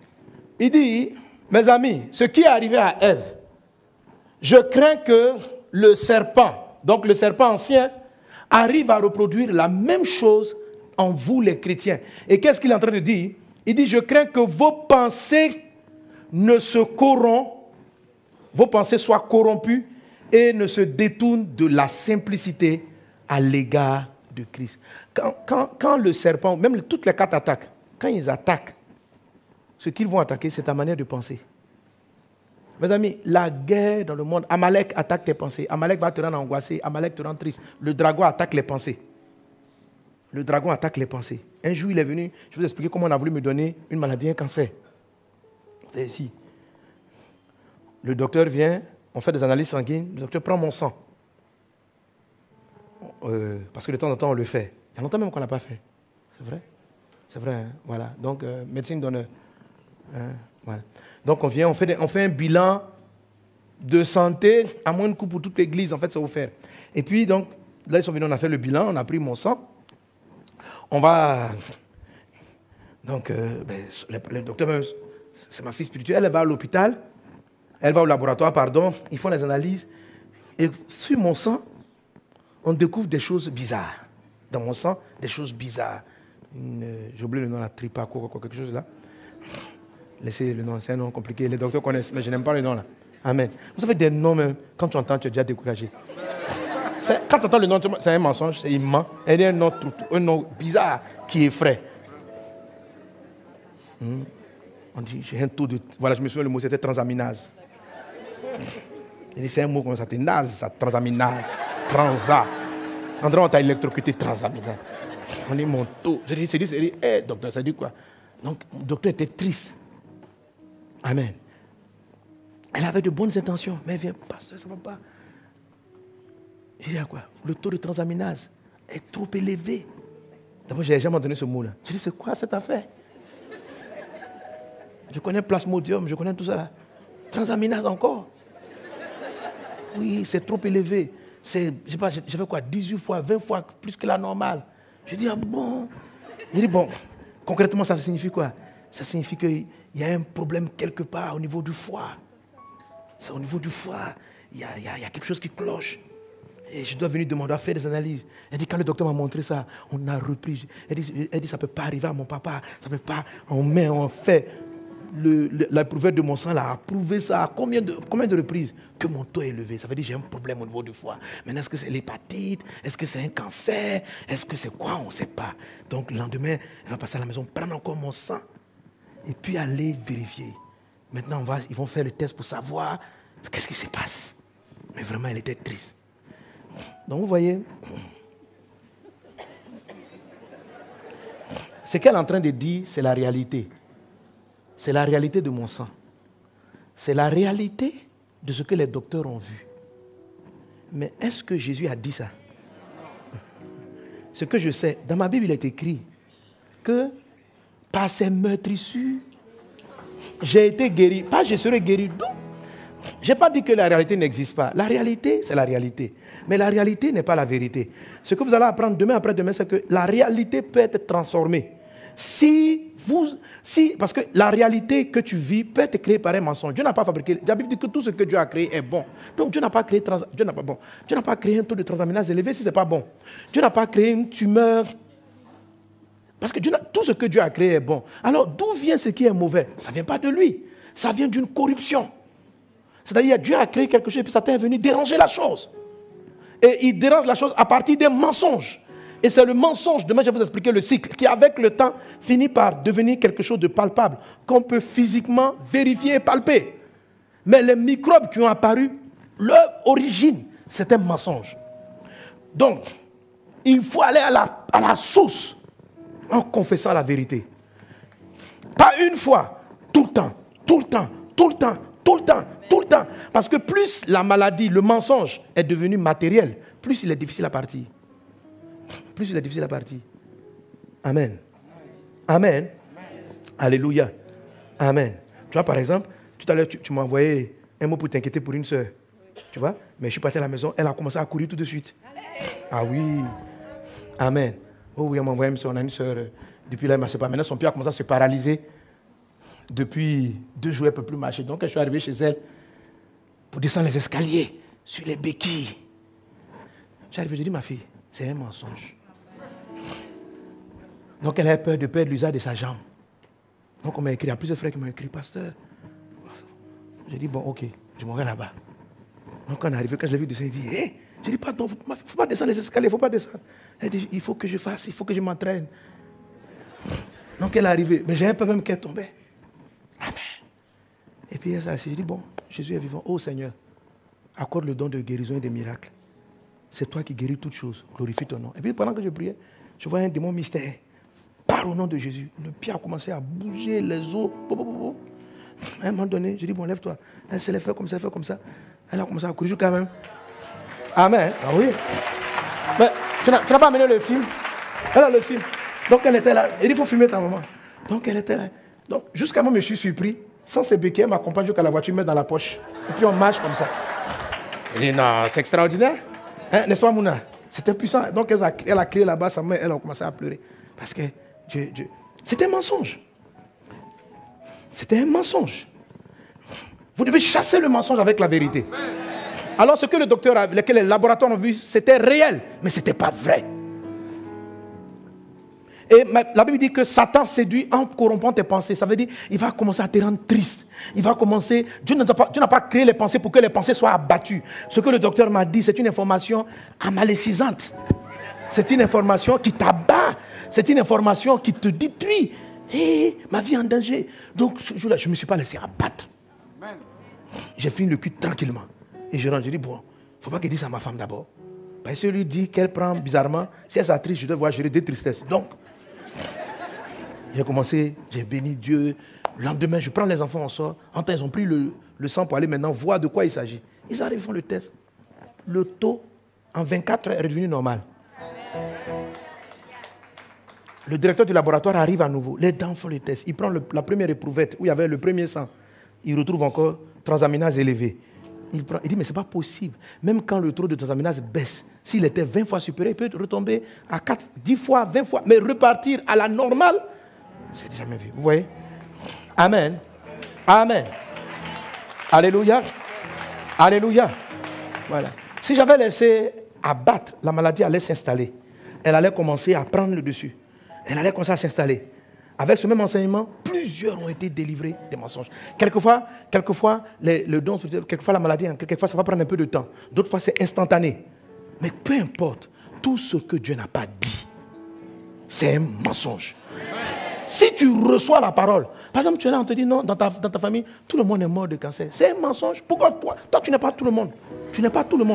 Il dit, mes amis, ce qui est arrivé à Ève, je crains que le serpent, donc le serpent ancien, arrive à reproduire la même chose en vous les chrétiens. Et qu'est-ce qu'il est en train de dire? Il dit, je crains que vos pensées ne se corrompent, vos pensées soient corrompues et ne se détournent de la simplicité à l'égard de Christ. Quand, quand, quand le serpent, même toutes les quatre attaques, quand ils attaquent, ce qu'ils vont attaquer, c'est ta manière de penser. Mes amis, la guerre dans le monde, Amalek attaque tes pensées. Amalek va te rendre angoissé, Amalek te rend triste. Le dragon attaque les pensées. Le dragon attaque les pensées. Un jour, il est venu, je vais vous expliquer comment on a voulu me donner une maladie, un cancer. C'est ici. Le docteur vient, on fait des analyses sanguines, le docteur prend mon sang. Euh, parce que de temps en temps, on le fait. Il y a longtemps même qu'on ne l'a pas fait. C'est vrai? C'est vrai, hein? Voilà. Donc, euh, médecine d'honneur. Hein? Voilà. Donc, on vient, on fait, des, on fait un bilan de santé à moins de coût pour toute l'église. En fait, c'est offert. Et puis, donc, là, ils sont venus, on a fait le bilan, on a pris mon sang. On va... Donc, euh, ben, le, le docteur, c'est ma fille spirituelle, elle va à l'hôpital, elle va au laboratoire, pardon, ils font les analyses. Et sur mon sang, on découvre des choses bizarres. Dans mon sang, des choses bizarres. J'ai oublié le nom, la tripa, quoi, quoi, quelque chose là. Laissez le nom, c'est un nom compliqué. Les docteurs connaissent, mais je n'aime pas le nom là. Amen. Vous savez, des noms, même, quand tu entends, tu es déjà découragé. Quand tu entends le nom, c'est un mensonge, c'est immense. Il y a un nom, un nom bizarre qui effraie. Hmm. On dit, j'ai un taux de... Voilà, je me souviens, le mot, c'était transaminase. Il dit, c'est un mot comme ça, c'est naze, ça, transaminase, transa. André, on t'a électrocuté, transaminase. On dit, mon taux. Je dis, c'est dit, c'est dit, hé, hey, docteur, ça dit quoi? Donc, le docteur était triste. Amen. Elle avait de bonnes intentions, mais elle vient, pasteur, ça ne va pas. J'ai dit, à quoi? Le taux de transaminase est trop élevé. D'abord, je n'ai jamais donné ce mot-là. J'ai dit, c'est quoi cette affaire? Je connais plasmodium, je connais tout ça là. Transaminase encore? Oui, c'est trop élevé. C'est, je sais pas, j'ai fait quoi, dix-huit fois, vingt fois plus que la normale. J'ai dit, ah bon? J'ai dit, bon, concrètement, ça signifie quoi? Ça signifie qu'il y a un problème quelque part au niveau du foie. C'est au niveau du foie. Il y a, il y a, il y a quelque chose qui cloche. Et je dois venir demander à faire des analyses. Elle dit, quand le docteur m'a montré ça, on a repris. Elle dit, elle dit ça ne peut pas arriver à mon papa. Ça ne peut pas. On met, on fait. Le, le, l'éprouveuse de mon sang là, a prouvé ça à combien de, combien de reprises que mon taux est élevé. Ça veut dire que j'ai un problème au niveau du foie. Maintenant, est-ce que c'est l'hépatite? Est-ce que c'est un cancer? Est-ce que c'est quoi? On ne sait pas. Donc, le lendemain, elle va passer à la maison, prendre encore mon sang et puis aller vérifier. Maintenant, on va, ils vont faire le test pour savoir qu'est-ce qui se passe. Mais vraiment, elle était triste. Donc, vous voyez, ce qu'elle est en train de dire, c'est la réalité. C'est la réalité de mon sang. C'est la réalité de ce que les docteurs ont vu. Mais est-ce que Jésus a dit ça? Ce que je sais, dans ma Bible, il est écrit que par ces meurtrissures, j'ai été guéri. Pas je serai guéri. Non. Je n'ai pas dit que la réalité n'existe pas. La réalité, c'est la réalité. Mais la réalité n'est pas la vérité. Ce que vous allez apprendre demain après-demain, c'est que la réalité peut être transformée. Si vous, si, parce que la réalité que tu vis peut être créée par un mensonge. Dieu n'a pas fabriqué. La Bible dit que tout ce que Dieu a créé est bon. Donc Dieu n'a pas créé, trans, Dieu n'a pas, bon, Dieu n'a pas créé un taux de transaminase élevé si ce n'est pas bon. Dieu n'a pas créé une tumeur. Parce que Dieu tout ce que Dieu a créé est bon. Alors d'où vient ce qui est mauvais? Ça ne vient pas de lui. Ça vient d'une corruption. C'est-à-dire Dieu a créé quelque chose et puis Satan est venu déranger la chose. Et il dérange la chose à partir des mensonges. Et c'est le mensonge, demain je vais vous expliquer le cycle, qui avec le temps finit par devenir quelque chose de palpable, qu'on peut physiquement vérifier et palper. Mais les microbes qui ont apparu, leur origine, c'est un mensonge. Donc, il faut aller à la, à la source en confessant la vérité. Pas une fois, tout le temps, tout le temps, tout le temps, tout le temps, tout le temps. Parce que plus la maladie, le mensonge est devenu matériel, plus il est difficile à partir. Plus il est difficile à partir. Amen. Amen. Amen. Alléluia. Amen. Tu vois, par exemple, tout à l'heure, tu, tu m'as envoyé un mot pour t'inquiéter pour une soeur. Tu vois? Mais je suis parti à la maison, elle a commencé à courir tout de suite. Ah oui. Amen. Oh oui, elle m'a envoyé, on a une soeur. Depuis là, elle ne marche pas. Maintenant, son pied a commencé à se paralyser. Depuis deux jours, elle ne peut plus marcher. Donc, je suis arrivé chez elle pour descendre les escaliers. sur les béquilles. J'arrive, je dis, ma fille, c'est un mensonge. Donc elle a peur de perdre l'usage de sa jambe. Donc on m'a écrit, il y a plusieurs frères qui m'ont écrit, pasteur. J'ai dit, bon, ok, je m'en vais là-bas. Donc quand on est arrivé, quand je l'ai vu descendre, il dit, hé, hey, je dis, pardon, il ne faut pas descendre les escaliers, il ne faut pas descendre. Elle dit, il faut que je fasse, il faut que je m'entraîne. Donc elle est arrivée, mais j'ai un peu même qu'elle tombait. Amen. Et puis elle s'est assise, je dis, bon, Jésus est vivant. Oh Seigneur, accorde le don de guérison et de miracles. C'est toi qui guéris toutes choses, glorifie ton nom. Et puis pendant que je priais, je voyais un démon mystère. Par au nom de Jésus, le pied a commencé à bouger, les os. À un moment donné, je dis, bon, lève-toi. Elle s'est fait comme ça, elle fait comme ça. Elle a commencé à courir quand même. Amen. Ah oui. Mais tu n'as pas amené le film. Elle a le film. Donc elle était là. Elle dit, il faut filmer ta maman. Donc elle était là. Donc jusqu'à moi, je me suis surpris. Sans ses béquilles, elle m'accompagne jusqu'à la voiture, met dans la poche. Et puis on marche comme ça. Elle dit, non, c'est extraordinaire. Hein, n'est-ce pas, Mouna? C'était puissant. Donc elle a, elle a crié là-bas, sa mère, elle a commencé à pleurer. Parce que Dieu, Dieu. C'était un mensonge. C'était un mensonge. Vous devez chasser le mensonge avec la vérité. Alors ce que le docteur, a, lequel les laboratoires ont vu, c'était réel, mais ce n'était pas vrai. Et la Bible dit que Satan séduit en corrompant tes pensées. Ça veut dire qu'il va commencer à te rendre triste. Il va commencer... Dieu n'a pas, Dieu n'a pas créé les pensées pour que les pensées soient abattues. Ce que le docteur m'a dit, c'est une information amalécisante. C'est une information qui t'abat. C'est une information qui te détruit. Hey, ma vie est en danger. Donc ce jour-là, je ne me suis pas laissé abattre. J'ai fini le cul tranquillement. Et je rentre, je dis, bon, il ne faut pas qu'elle dise à ma femme d'abord. Parce que lui dit qu'elle prend bizarrement. Si elle s'attriste, je dois voir gérer des tristesses. Donc, j'ai commencé, j'ai béni Dieu. Le lendemain, je prends les enfants, on sort. En temps, ils ont pris le, le sang pour aller maintenant voir de quoi il s'agit. Ils arrivent, ils font le test. Le taux, en vingt-quatre heures, est redevenu normal. Le directeur du laboratoire arrive à nouveau. Les dents font le test. Il prend le, la première éprouvette où il y avait le premier sang. Il retrouve encore transaminase élevée. Il, prend, il dit, mais ce n'est pas possible. Même quand le taux de transaminase baisse, s'il était vingt fois supérieur, il peut retomber à quatre, dix fois, vingt fois, mais repartir à la normale. Je n'ai jamais vu. Vous voyez? Amen. Amen. Alléluia. Alléluia. Voilà. Si j'avais laissé abattre, la maladie allait s'installer. Elle allait commencer à prendre le dessus. Elle allait commencer à s'installer. Avec ce même enseignement, plusieurs ont été délivrés des mensonges. Quelquefois, quelquefois les, le don, quelquefois la maladie, quelquefois ça va prendre un peu de temps. D'autres fois, c'est instantané. Mais peu importe, tout ce que Dieu n'a pas dit, c'est un mensonge. Si tu reçois la parole, par exemple, tu es là, on te dit non, dans ta, dans ta famille, tout le monde est mort de cancer. C'est un mensonge. Pourquoi toi, toi, tu n'es pas tout le monde. Tu n'es pas tout le monde.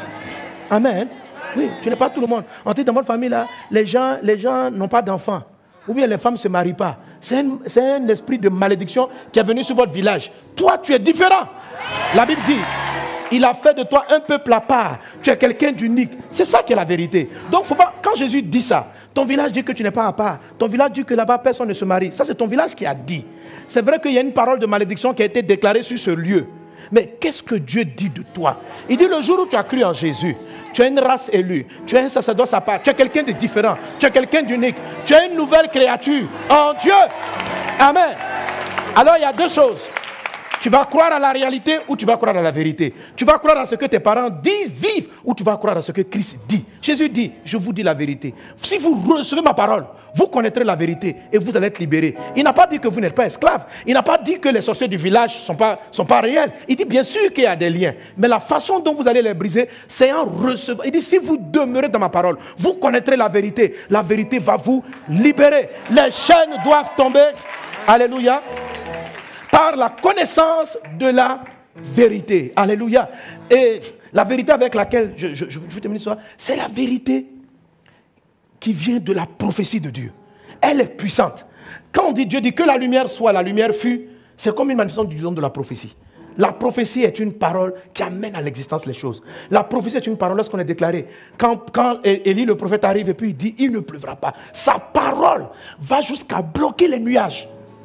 Amen. Amen. Oui, tu n'es pas tout le monde. On dit dans votre famille, là, les gens, les gens n'ont pas d'enfants. Ou bien les femmes ne se marient pas. C'est un, c'est un esprit de malédiction qui est venu sur votre village. Toi, tu es différent. La Bible dit, il a fait de toi un peuple à part. Tu es quelqu'un d'unique. C'est ça qui est la vérité. Donc, faut pas, quand Jésus dit ça, ton village dit que tu n'es pas à part. Ton village dit que là-bas, personne ne se marie. Ça, c'est ton village qui a dit. C'est vrai qu'il y a une parole de malédiction qui a été déclarée sur ce lieu. Mais qu'est-ce que Dieu dit de toi? Il dit, le jour où tu as cru en Jésus, tu es une race élue, tu es un sacerdoce à part, tu es quelqu'un de différent, tu es quelqu'un d'unique, tu es une nouvelle créature en Dieu. Amen. Alors il y a deux choses. Tu vas croire à la réalité ou tu vas croire à la vérité. Tu vas croire à ce que tes parents disent, vivent, ou tu vas croire à ce que Christ dit. Jésus dit, je vous dis la vérité. Si vous recevez ma parole, vous connaîtrez la vérité et vous allez être libérés. Il n'a pas dit que vous n'êtes pas esclaves. Il n'a pas dit que les sorciers du village ne sont pas, sont pas réels. Il dit bien sûr qu'il y a des liens. Mais la façon dont vous allez les briser, c'est en recevant. Il dit, si vous demeurez dans ma parole, vous connaîtrez la vérité. La vérité va vous libérer. Les chaînes doivent tomber. Alléluia. Par la connaissance de la vérité. Alléluia. Et la vérité avec laquelle je, je, je veux terminer ce soir, c'est la vérité qui vient de la prophétie de Dieu. Elle est puissante. Quand on dit Dieu dit que la lumière soit, la lumière fut, c'est comme une manifestation du don de la prophétie. La prophétie est une parole qui amène à l'existence les choses. La prophétie est une parole lorsqu'on est déclaré. Quand, quand Élie, le prophète, arrive et puis il dit, il ne pleuvra pas. Sa parole va jusqu'à bloquer les nuages.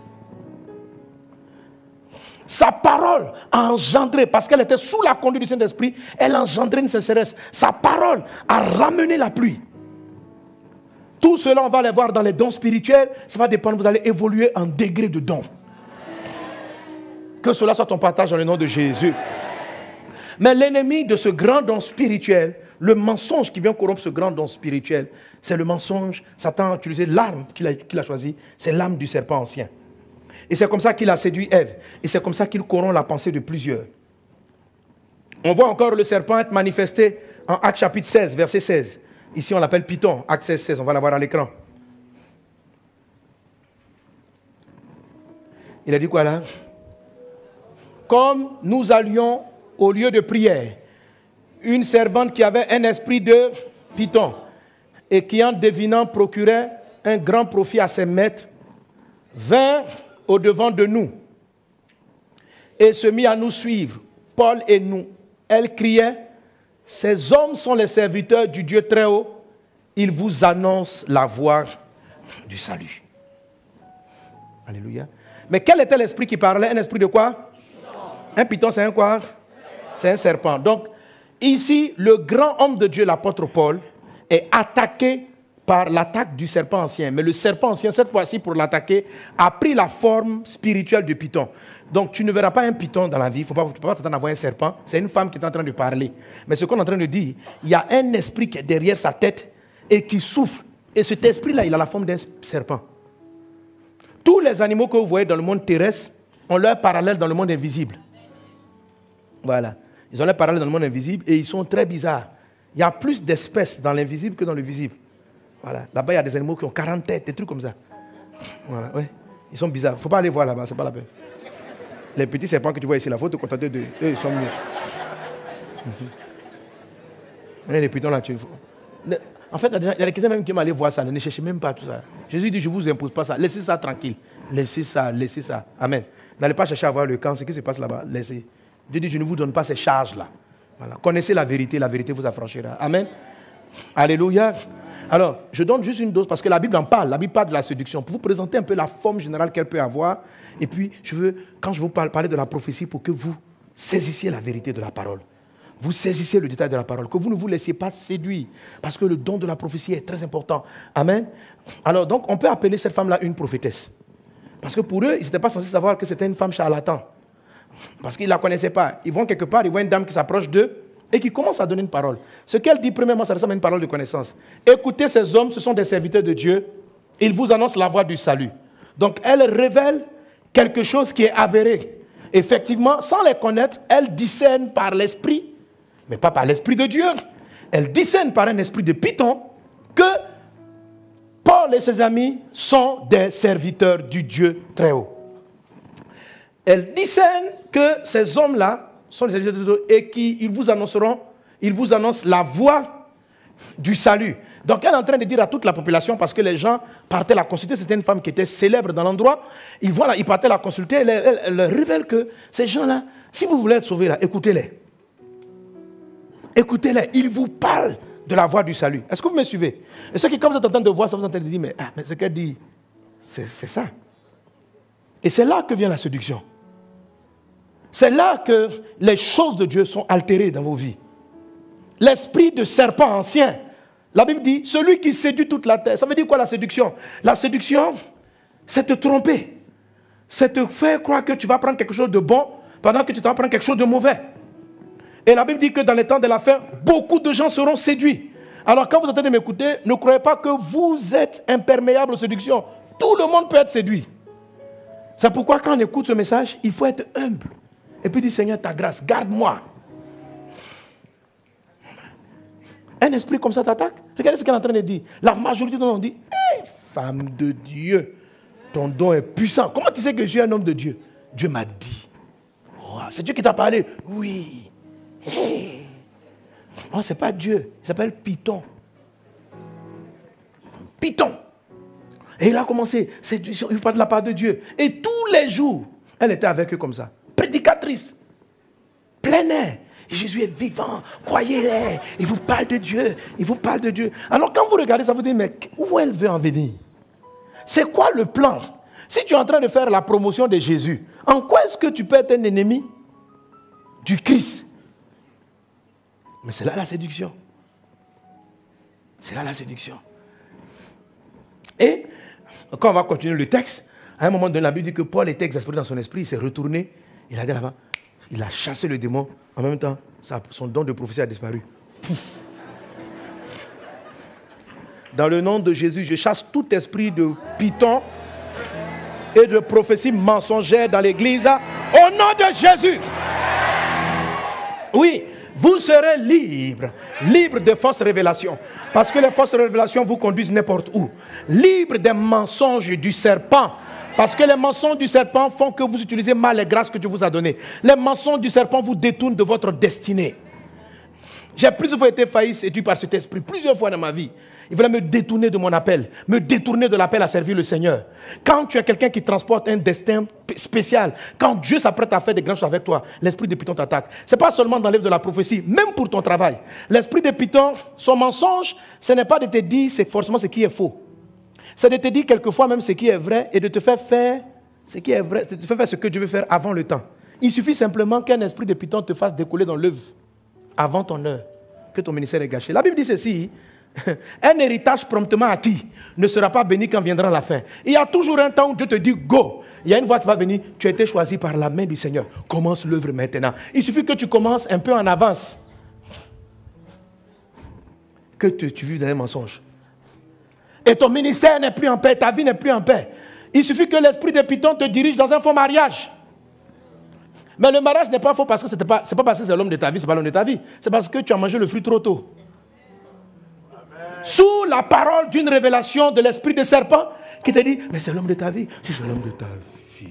Sa parole a engendré, parce qu'elle était sous la conduite du Saint-Esprit, elle a engendré une sécheresse. Sa parole a ramené la pluie. Tout cela, on va aller voir dans les dons spirituels. Ça va dépendre, vous allez évoluer en degré de don. Que cela soit ton partage dans le nom de Jésus. Mais l'ennemi de ce grand don spirituel, le mensonge qui vient corrompre ce grand don spirituel, c'est le mensonge. Satan a utilisé l'arme qu'il a, qu'il a choisie, c'est l'arme du serpent ancien. Et c'est comme ça qu'il a séduit Ève. Et c'est comme ça qu'il corrompt la pensée de plusieurs. On voit encore le serpent être manifesté en Actes chapitre seize, verset seize. Ici, on l'appelle Python, Actes seize, seize. On va l'avoir à l'écran. Il a dit quoi là? Comme nous allions au lieu de prière, une servante qui avait un esprit de Python et qui en devinant procurait un grand profit à ses maîtres, vint au-devant de nous et se mit à nous suivre, Paul et nous. Elle criait, « Ces hommes sont les serviteurs du Dieu très haut, ils vous annoncent la voie du salut. » Alléluia. Mais quel était l'esprit qui parlait? Un esprit de quoi? Un python, c'est un quoi? C'est un serpent. Donc, ici, le grand homme de Dieu, l'apôtre Paul, est attaqué par l'attaque du serpent ancien. Mais le serpent ancien, cette fois-ci, pour l'attaquer, a pris la forme spirituelle du python. Donc, tu ne verras pas un python dans la vie. Il ne faut pas, tu peux pas t'attendre à voir un serpent. C'est une femme qui est en train de parler. Mais ce qu'on est en train de dire, il y a un esprit qui est derrière sa tête et qui souffle. Et cet esprit-là, il a la forme d'un serpent. Tous les animaux que vous voyez dans le monde terrestre ont leur parallèle dans le monde invisible. Voilà. Ils ont leur parallèle dans le monde invisible et ils sont très bizarres. Il y a plus d'espèces dans l'invisible que dans le visible. Voilà. Là-bas, il y a des animaux qui ont quarante têtes, des trucs comme ça. Voilà, ouais. Ils sont bizarres. Il ne faut pas aller voir là-bas, c'est pas la peine. Les petits serpents que tu vois ici, la faut te contenter d'eux. Eux, ils sont mieux. Les pythons là, tu... En fait, il y a des chrétiens même qui m'allaient voir ça. Ne cherchez même pas tout ça. Jésus dit, je ne vous impose pas ça. Laissez ça tranquille. Laissez ça, laissez ça. Amen. N'allez pas chercher à voir le camp, ce qui se passe là-bas. Laissez. Dieu dit, je ne vous donne pas ces charges-là. Voilà. Connaissez la vérité, la vérité vous affranchira. Amen. Alléluia. Alors, je donne juste une dose parce que la Bible en parle. La Bible parle de la séduction. Pour vous présenter un peu la forme générale qu'elle peut avoir. Et puis, je veux, quand je vous parle, parler de la prophétie pour que vous saisissiez la vérité de la parole. Vous saisissez le détail de la parole. Que vous ne vous laissiez pas séduire. Parce que le don de la prophétie est très important. Amen. Alors, donc, on peut appeler cette femme-là une prophétesse. Parce que pour eux, ils n'étaient pas censés savoir que c'était une femme charlatan. Parce qu'ils ne la connaissaient pas. Ils vont quelque part, ils voient une dame qui s'approche d'eux et qui commence à donner une parole. Ce qu'elle dit, premièrement, ça ressemble à une parole de connaissance. Écoutez, ces hommes, ce sont des serviteurs de Dieu. Ils vous annoncent la voie du salut. Donc, elle révèle quelque chose qui est avéré. Effectivement, sans les connaître, elle discerne par l'esprit, mais pas par l'esprit de Dieu. Elle discerne par un esprit de Python que Paul et ses amis sont des serviteurs du Dieu très haut. Elle discerne que ces hommes-là sont des serviteurs de Dieu et qu'ils vous annonceront, ils vous annoncent la voie du salut. Donc elle est en train de dire à toute la population, parce que les gens partaient la consulter, c'était une femme qui était célèbre dans l'endroit, ils, voilà, ils partaient la consulter, elle, elle, elle leur révèle que ces gens-là, si vous voulez être sauvés, là, écoutez-les. Écoutez-les, ils vous parlent de la voie du salut. Est-ce que vous me suivez? Et ceux qui, quand vous êtes en train de voir ça, vous êtes en train de dire, mais, ah, mais ce qu'elle dit, c'est, c'est ça. Et c'est là que vient la séduction. C'est là que les choses de Dieu sont altérées dans vos vies. L'esprit de serpent ancien, la Bible dit, celui qui séduit toute la terre. Ça veut dire quoi la séduction? La séduction, c'est te tromper. C'est te faire croire que tu vas prendre quelque chose de bon pendant que tu vas prendre quelque chose de mauvais. Et la Bible dit que dans les temps de la fin, beaucoup de gens seront séduits. Alors quand vous êtes en train de m'écouter, ne croyez pas que vous êtes imperméable aux séductions. Tout le monde peut être séduit. C'est pourquoi quand on écoute ce message, il faut être humble. Et puis dire, Seigneur, ta grâce, garde-moi. Un esprit comme ça t'attaque. Regardez ce qu'elle est en train de dire. La majorité de nous dit, hey, femme de Dieu, ton don est puissant. Comment tu sais que je suis un homme de Dieu? Dieu m'a dit. Oh, c'est Dieu qui t'a parlé. Oui. Hey. Oh, c'est pas Dieu. Il s'appelle Python. Python. Et il a commencé. C'est, il parle de la part de Dieu. Et tous les jours, elle était avec eux comme ça. Prédicatrice. Plein air. Jésus est vivant, croyez-les, il vous parle de Dieu, il vous parle de Dieu. Alors quand vous regardez ça, vous dites, mais où elle veut en venir? C'est quoi le plan? Si tu es en train de faire la promotion de Jésus, en quoi est-ce que tu peux être un ennemi du Christ? Mais c'est là la séduction. C'est là la séduction. Et quand on va continuer le texte, à un moment donné, la Bible dit que Paul était exaspéré dans son esprit, il s'est retourné, il a dit là-bas, Il a chassé le démon. En même temps, son don de prophétie a disparu. Pouf. Dans le nom de Jésus, je chasse tout esprit de python et de prophétie mensongère dans l'église. Au nom de Jésus. Oui, vous serez libre. Libre de fausses révélations. Parce que les fausses révélations vous conduisent n'importe où. Libre des mensonges du serpent. Parce que les mensonges du serpent font que vous utilisez mal les grâces que Dieu vous a données. Les mensonges du serpent vous détournent de votre destinée. J'ai plusieurs fois été failli séduit par cet esprit. Plusieurs fois dans ma vie. Il voulait me détourner de mon appel. Me détourner de l'appel à servir le Seigneur. Quand tu es quelqu'un qui transporte un destin spécial, quand Dieu s'apprête à faire des grandes choses avec toi, l'esprit de Python t'attaque. Ce n'est pas seulement dans l'œuvre de la prophétie, même pour ton travail. L'esprit de Python, son mensonge, ce n'est pas de te dire c'est forcément ce qui est faux. C'est de te dire quelquefois même ce qui est vrai et de te faire faire ce qui est vrai, de te faire faire ce que Dieu veut faire avant le temps. Il suffit simplement qu'un esprit de Python te fasse décoller dans l'œuvre avant ton heure, que ton ministère est gâché. La Bible dit ceci. Un héritage promptement acquis ne sera pas béni quand viendra la fin. Il y a toujours un temps où Dieu te dit go. Il y a une voix qui va venir. Tu as été choisi par la main du Seigneur. Commence l'œuvre maintenant. Il suffit que tu commences un peu en avance. Que tu, tu vives dans un mensonge. Et ton ministère n'est plus en paix. Ta vie n'est plus en paix. Il suffit que l'esprit de Python te dirige dans un faux mariage. Mais le mariage n'est pas faux parce que ce n'est pas, pas parce que c'est l'homme de ta vie, ce n'est pas l'homme de ta vie. C'est parce que tu as mangé le fruit trop tôt. Sous la parole d'une révélation de l'esprit de serpent qui te dit, mais c'est l'homme de ta vie. Si c'est l'homme de ta vie.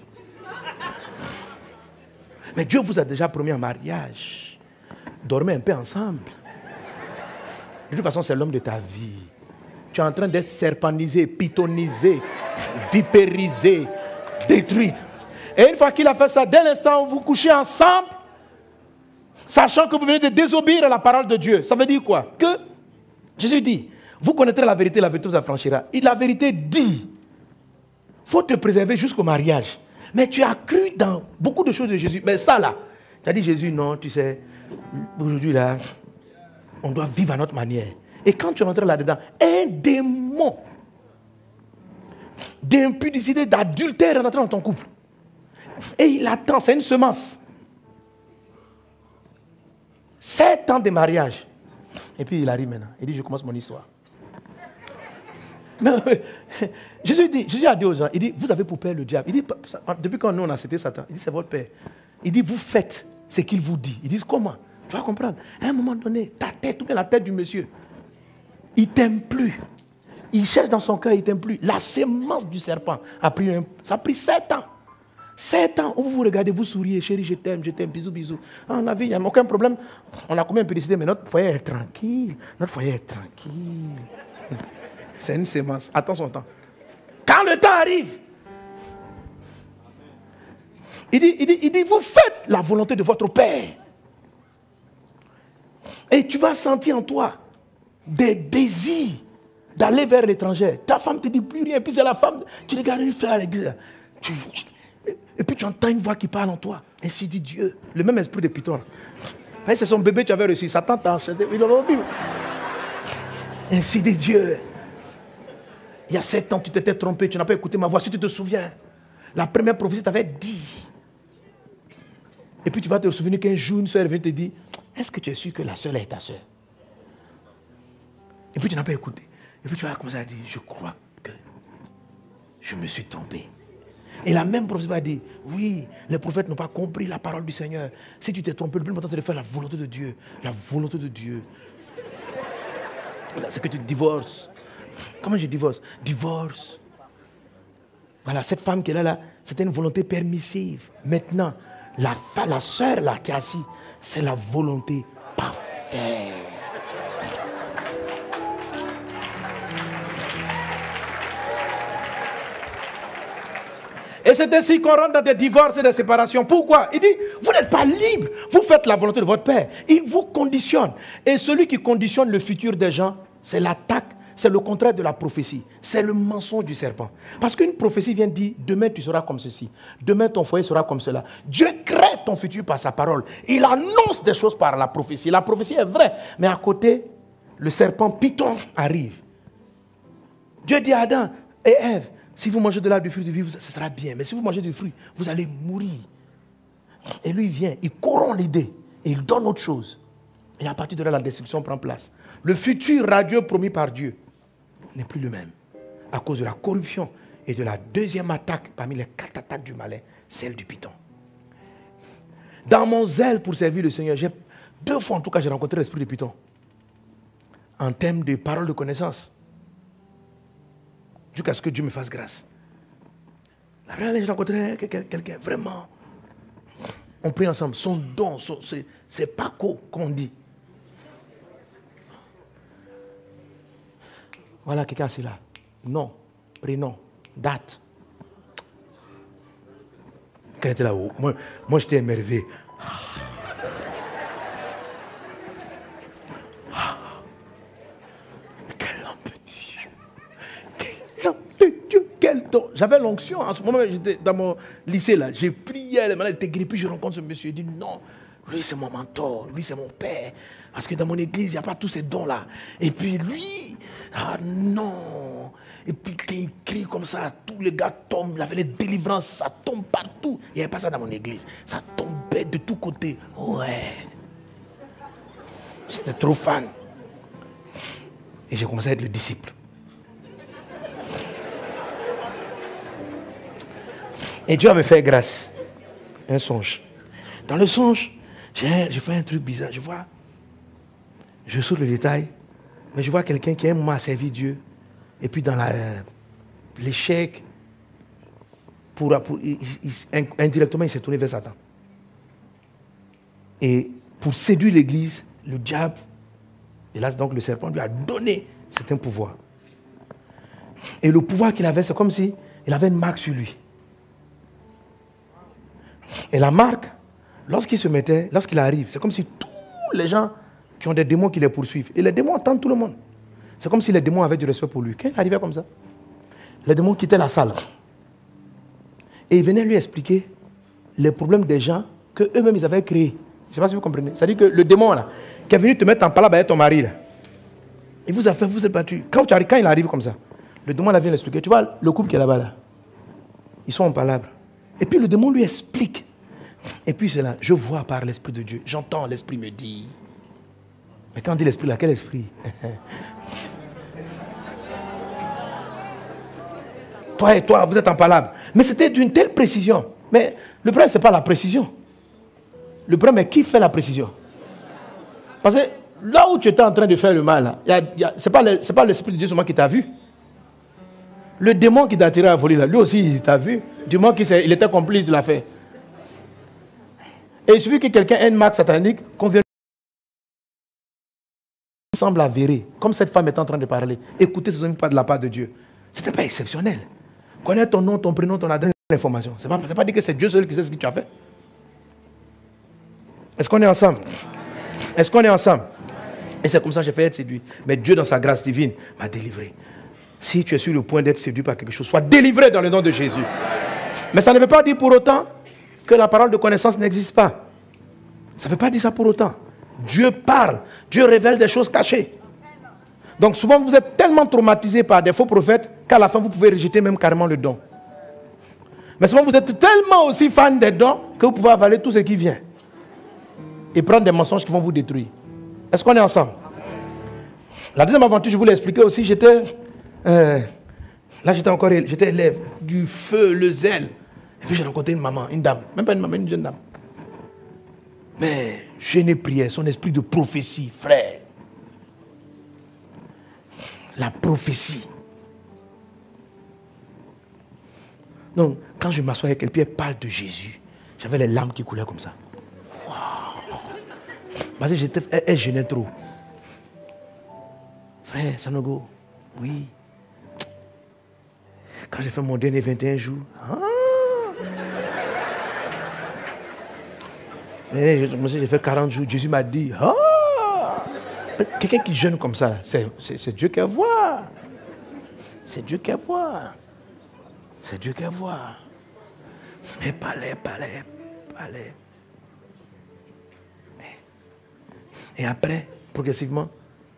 Mais Dieu vous a déjà promis un mariage. Dormez un peu ensemble. De toute façon, c'est l'homme de ta vie. Tu es en train d'être serpentisé, pythonisé, vipérisé, détruit. Et une fois qu'il a fait ça, dès l'instant où vous couchez ensemble, sachant que vous venez de désobéir à la parole de Dieu, ça veut dire quoi? Que Jésus dit, vous connaîtrez la vérité, la vérité vous affranchira. Et la vérité dit, il faut te préserver jusqu'au mariage. Mais tu as cru dans beaucoup de choses de Jésus. Mais ça là, tu as dit Jésus, non, tu sais, aujourd'hui là, on doit vivre à notre manière. Et quand tu rentres là-dedans, un démon d'impudicité, d'adultère rentre dans ton couple. Et il attend, c'est une semence. Sept ans de mariage. Et puis il arrive maintenant. Il dit, je commence mon histoire. Mais, Jésus, dit, Jésus a dit aux gens, il dit, vous avez pour père le diable. Il dit, depuis quand nous on a cité Satan, il dit, c'est votre père. Il dit, vous faites ce qu'il vous dit. Ils disent, comment? Tu vas comprendre. À un moment donné, ta tête, ou bien la tête du monsieur, il ne t'aime plus. Il cherche dans son cœur, il ne t'aime plus. La sémence du serpent a pris un, ça a pris sept ans. Sept ans où vous vous regardez, vous souriez, chérie, je t'aime, je t'aime, bisous, bisous. Ah, on a vu, il n'y a aucun problème. On a combien de publicité, mais notre foyer est tranquille. Notre foyer est tranquille. C'est une sémence. Attends son temps. Quand le temps arrive, il dit, il dit, il dit, vous faites la volonté de votre Père. Et tu vas sentir en toi des désirs d'aller vers l'étranger. Ta femme ne te dit plus rien, puis c'est la femme, tu regardes une fleur à l'église. Tu, tu, et puis tu entends une voix qui parle en toi. Ainsi dit Dieu. Le même esprit de Python. C'est son bébé que tu avais reçu. Satan t'a enchanté. Il aurait vu. Ainsi dit Dieu. Il y a sept ans, tu t'étais trompé. Tu n'as pas écouté ma voix. Si tu te souviens, la première prophétie t'avait dit. Et puis tu vas te souvenir qu'un jour, une soeur vient te dire, est-ce que tu es sûr que la soeur là est ta soeur? Et puis tu n'as pas écouté. Et puis tu vas commencer à dire, je crois que je me suis trompé. Et la même prophétie va dire, oui, les prophètes n'ont pas compris la parole du Seigneur. Si tu t'es trompé, le plus important c'est de faire la volonté de Dieu. La volonté de Dieu. C'est que tu divorces. Comment je divorce? Divorce. Voilà, cette femme qui est là, là c'était une volonté permissive. Maintenant, la, la sœur là qui est assise, c'est la volonté parfaite. Et c'est ainsi qu'on rentre dans des divorces et des séparations. Pourquoi? Il dit, vous n'êtes pas libre. Vous faites la volonté de votre Père. Il vous conditionne. Et celui qui conditionne le futur des gens, c'est l'attaque, c'est le contraire de la prophétie. C'est le mensonge du serpent. Parce qu'une prophétie vient dire, demain tu seras comme ceci. Demain ton foyer sera comme cela. Dieu crée ton futur par sa parole. Il annonce des choses par la prophétie. La prophétie est vraie. Mais à côté, le serpent Python arrive. Dieu dit à Adam et Ève, si vous mangez de l'arbre du fruit de vie, ce sera bien. Mais si vous mangez du fruit, vous allez mourir. Et lui, il vient, il corrompt l'idée. Et il donne autre chose. Et à partir de là, la destruction prend place. Le futur radieux promis par Dieu n'est plus le même. À cause de la corruption et de la deuxième attaque, parmi les quatre attaques du malin, celle du python. Dans mon zèle pour servir le Seigneur, j'ai, deux fois en tout cas, j'ai rencontré l'esprit du python. En termes de paroles de connaissance. Jusqu'à ce que Dieu me fasse grâce. La première fois, j'ai rencontré quelqu'un, vraiment. On prie ensemble. Son don, son, c'est, c'est Paco, comme on dit. Voilà, quelqu'un c'est là. Nom, prénom, date. Quand il était là-haut, moi, moi j'étais émerveillé. Quel homme de Dieu. Quel homme de Dieu. Quel don. J'avais l'onction. En ce moment, j'étais dans mon lycée là. J'ai prié, les malades étaient guéris. Puis je rencontre ce monsieur. Il dit non, lui c'est mon mentor. Lui c'est mon père. Parce que dans mon église, il n'y a pas tous ces dons-là. Et puis lui, ah non. Et puis quand il crie comme ça, tous les gars tombent. Il avait les délivrances, ça tombe partout. Il n'y avait pas ça dans mon église. Ça tombait de tous côtés. Ouais. J'étais trop fan. Et j'ai commencé à être le disciple. Et Dieu a me fait grâce. Un songe. Dans le songe, j'ai, j'ai fait un truc bizarre. Je vois... Je saute le détail, mais je vois quelqu'un qui à un moment a servi Dieu, et puis dans la, euh, l'échec, pour, pour, il, il, indirectement, il s'est tourné vers Satan. Et pour séduire l'Église, le diable, et là donc le serpent lui a donné certains pouvoirs. Et le pouvoir qu'il avait, c'est comme si il avait une marque sur lui. Et la marque, lorsqu'il se mettait, lorsqu'il arrive, c'est comme si tous les gens qui ont des démons qui les poursuivent. Et les démons entendent tout le monde. C'est comme si les démons avaient du respect pour lui. Quand il arrivait comme ça, les démons quittaient la salle. Et ils venaient lui expliquer les problèmes des gens qu'eux-mêmes ils avaient créés. Je ne sais pas si vous comprenez. C'est-à-dire que le démon là, qui est venu te mettre en palabre avec ton mari là, il vous a fait, vous êtes battu. Quand, quand il arrive comme ça, le démon là vient l'expliquer. Tu vois le couple qui est là-bas là, ils sont en palabre. Et puis le démon lui explique. Et puis c'est là, je vois par l'Esprit de Dieu. J'entends l'Esprit me dire. Mais quand on dit l'esprit là, quel esprit? Toi et toi, vous êtes en palabre. Mais c'était d'une telle précision. Mais le problème, ce n'est pas la précision. Le problème est qui fait la précision. Parce que là où tu étais en train de faire le mal, ce n'est pas, le, pas l'Esprit de Dieu seulement qui t'a vu. Le démon qui t'a tiré à voler là, lui aussi, il t'a vu. Du moins qu'il il était complice de l'affaire. Et il suffit que quelqu'un ait une marque satanique, qu'on vienne. Semble avéré, comme cette femme est en train de parler. Écoutez, ce n'est pas de la part de Dieu. Ce n'était pas exceptionnel. Connaître ton nom, ton prénom, ton adresse, l'information. Ce n'est pas, pas dire que c'est Dieu seul qui sait ce que tu as fait. Est-ce qu'on est ensemble? Est-ce qu'on est ensemble? Et c'est comme ça que j'ai fait être séduit. Mais Dieu, dans sa grâce divine, m'a délivré. Si tu es sur le point d'être séduit par quelque chose, sois délivré dans le nom de Jésus. Mais ça ne veut pas dire pour autant que la parole de connaissance n'existe pas. Ça ne veut pas dire ça pour autant. Dieu parle, Dieu révèle des choses cachées. Donc souvent vous êtes tellement traumatisé par des faux prophètes qu'à la fin vous pouvez rejeter même carrément le don. Mais souvent vous êtes tellement aussi fan des dons que vous pouvez avaler tout ce qui vient et prendre des mensonges qui vont vous détruire. Est-ce qu'on est ensemble? La deuxième aventure, je vous l'ai expliqué aussi, j'étais euh, là j'étais encore j'étais élève, du feu, le zèle. Et puis j'ai rencontré une maman, une dame, même pas une maman, une jeune dame. Mais je n'ai prié, son esprit de prophétie, frère. La prophétie. Donc, quand je m'assois avec elle, puis elle parle de Jésus, j'avais les larmes qui coulaient comme ça. Wow. Parce que j'étais, elle, elle gênait trop. Frère, Sanogo, oui. Quand j'ai fait mon dernier vingt et un jours, ah. J'ai fait quarante jours, Jésus m'a dit, ah, quelqu'un qui jeûne comme ça, c'est, c'est, c'est Dieu qui voit. C'est Dieu qui voit. C'est Dieu qui voit. Mais parlait, parlait, parlait. Et après, progressivement,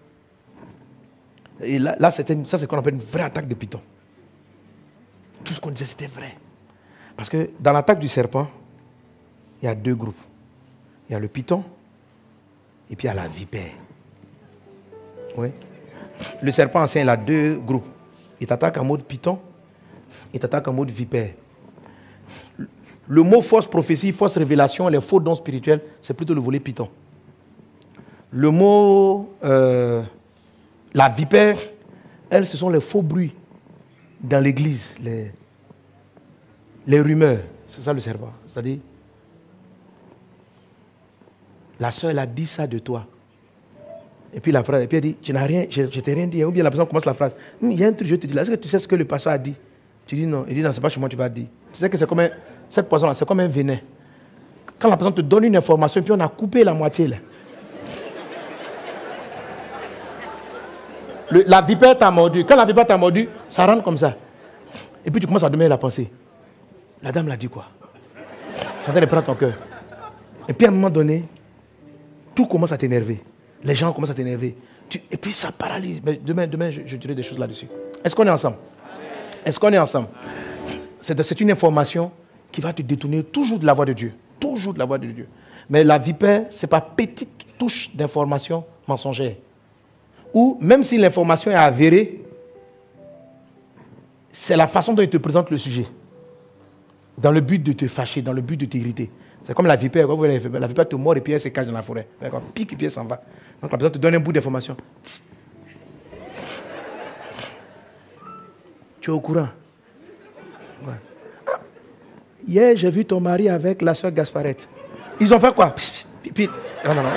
et là, là c'était, ça c'est ce qu'on appelle une vraie attaque de python. Tout ce qu'on disait, c'était vrai. Parce que dans l'attaque du serpent, il y a deux groupes. Il y a le python et puis il y a la vipère. Oui. Le serpent ancien, il a deux groupes. Il t'attaque en mode python, il t'attaque en mode vipère. Le mot fausse prophétie, fausse révélation, les faux dons spirituels, c'est plutôt le volet python. Le mot euh, la vipère, elle, ce sont les faux bruits dans l'église, les, les rumeurs. C'est ça le serpent. C'est-à-dire, la soeur, elle a dit ça de toi. Et puis la phrase, et puis elle dit, je n'ai rien, je, je t'ai rien dit. Ou bien la personne commence la phrase. Il y a un truc, je te dis là, est-ce que tu sais ce que le pasteur a dit? Tu dis non. Il dit non, c'est pas chez moi, tu vas dire. Tu sais que c'est comme un, cette poisson-là, c'est comme un venin. Quand la personne te donne une information, puis on a coupé la moitié là. Le, la vipère t'a mordu. Quand la vipère t'a mordu, ça rentre comme ça. Et puis tu commences à donner la pensée. La dame l'a dit quoi? Ça va prendre ton cœur. Et puis à un moment donné, tout commence à t'énerver. Les gens commencent à t'énerver. Tu... Et puis ça paralyse. Mais demain, demain je, je dirai des choses là-dessus. Est-ce qu'on est ensemble? Est-ce qu'on est ensemble? C'est, c'est une information qui va te détourner toujours de la voie de Dieu. Toujours de la voie de Dieu. Mais la vipère, ce n'est pas petite touche d'information mensongère. Ou même si l'information est avérée, c'est la façon dont il te présente le sujet. Dans le but de te fâcher, dans le but de t'irriter. C'est comme la vipère. La vipère te mord et puis elle se cache dans la forêt. D'accord. Pique et puis elle s'en va. Donc la personne te donne un bout d'information. Tu es au courant? Ouais. Ah, hier, j'ai vu ton mari avec la soeur Gasparette. Ils ont fait quoi? Puis, non, non, non.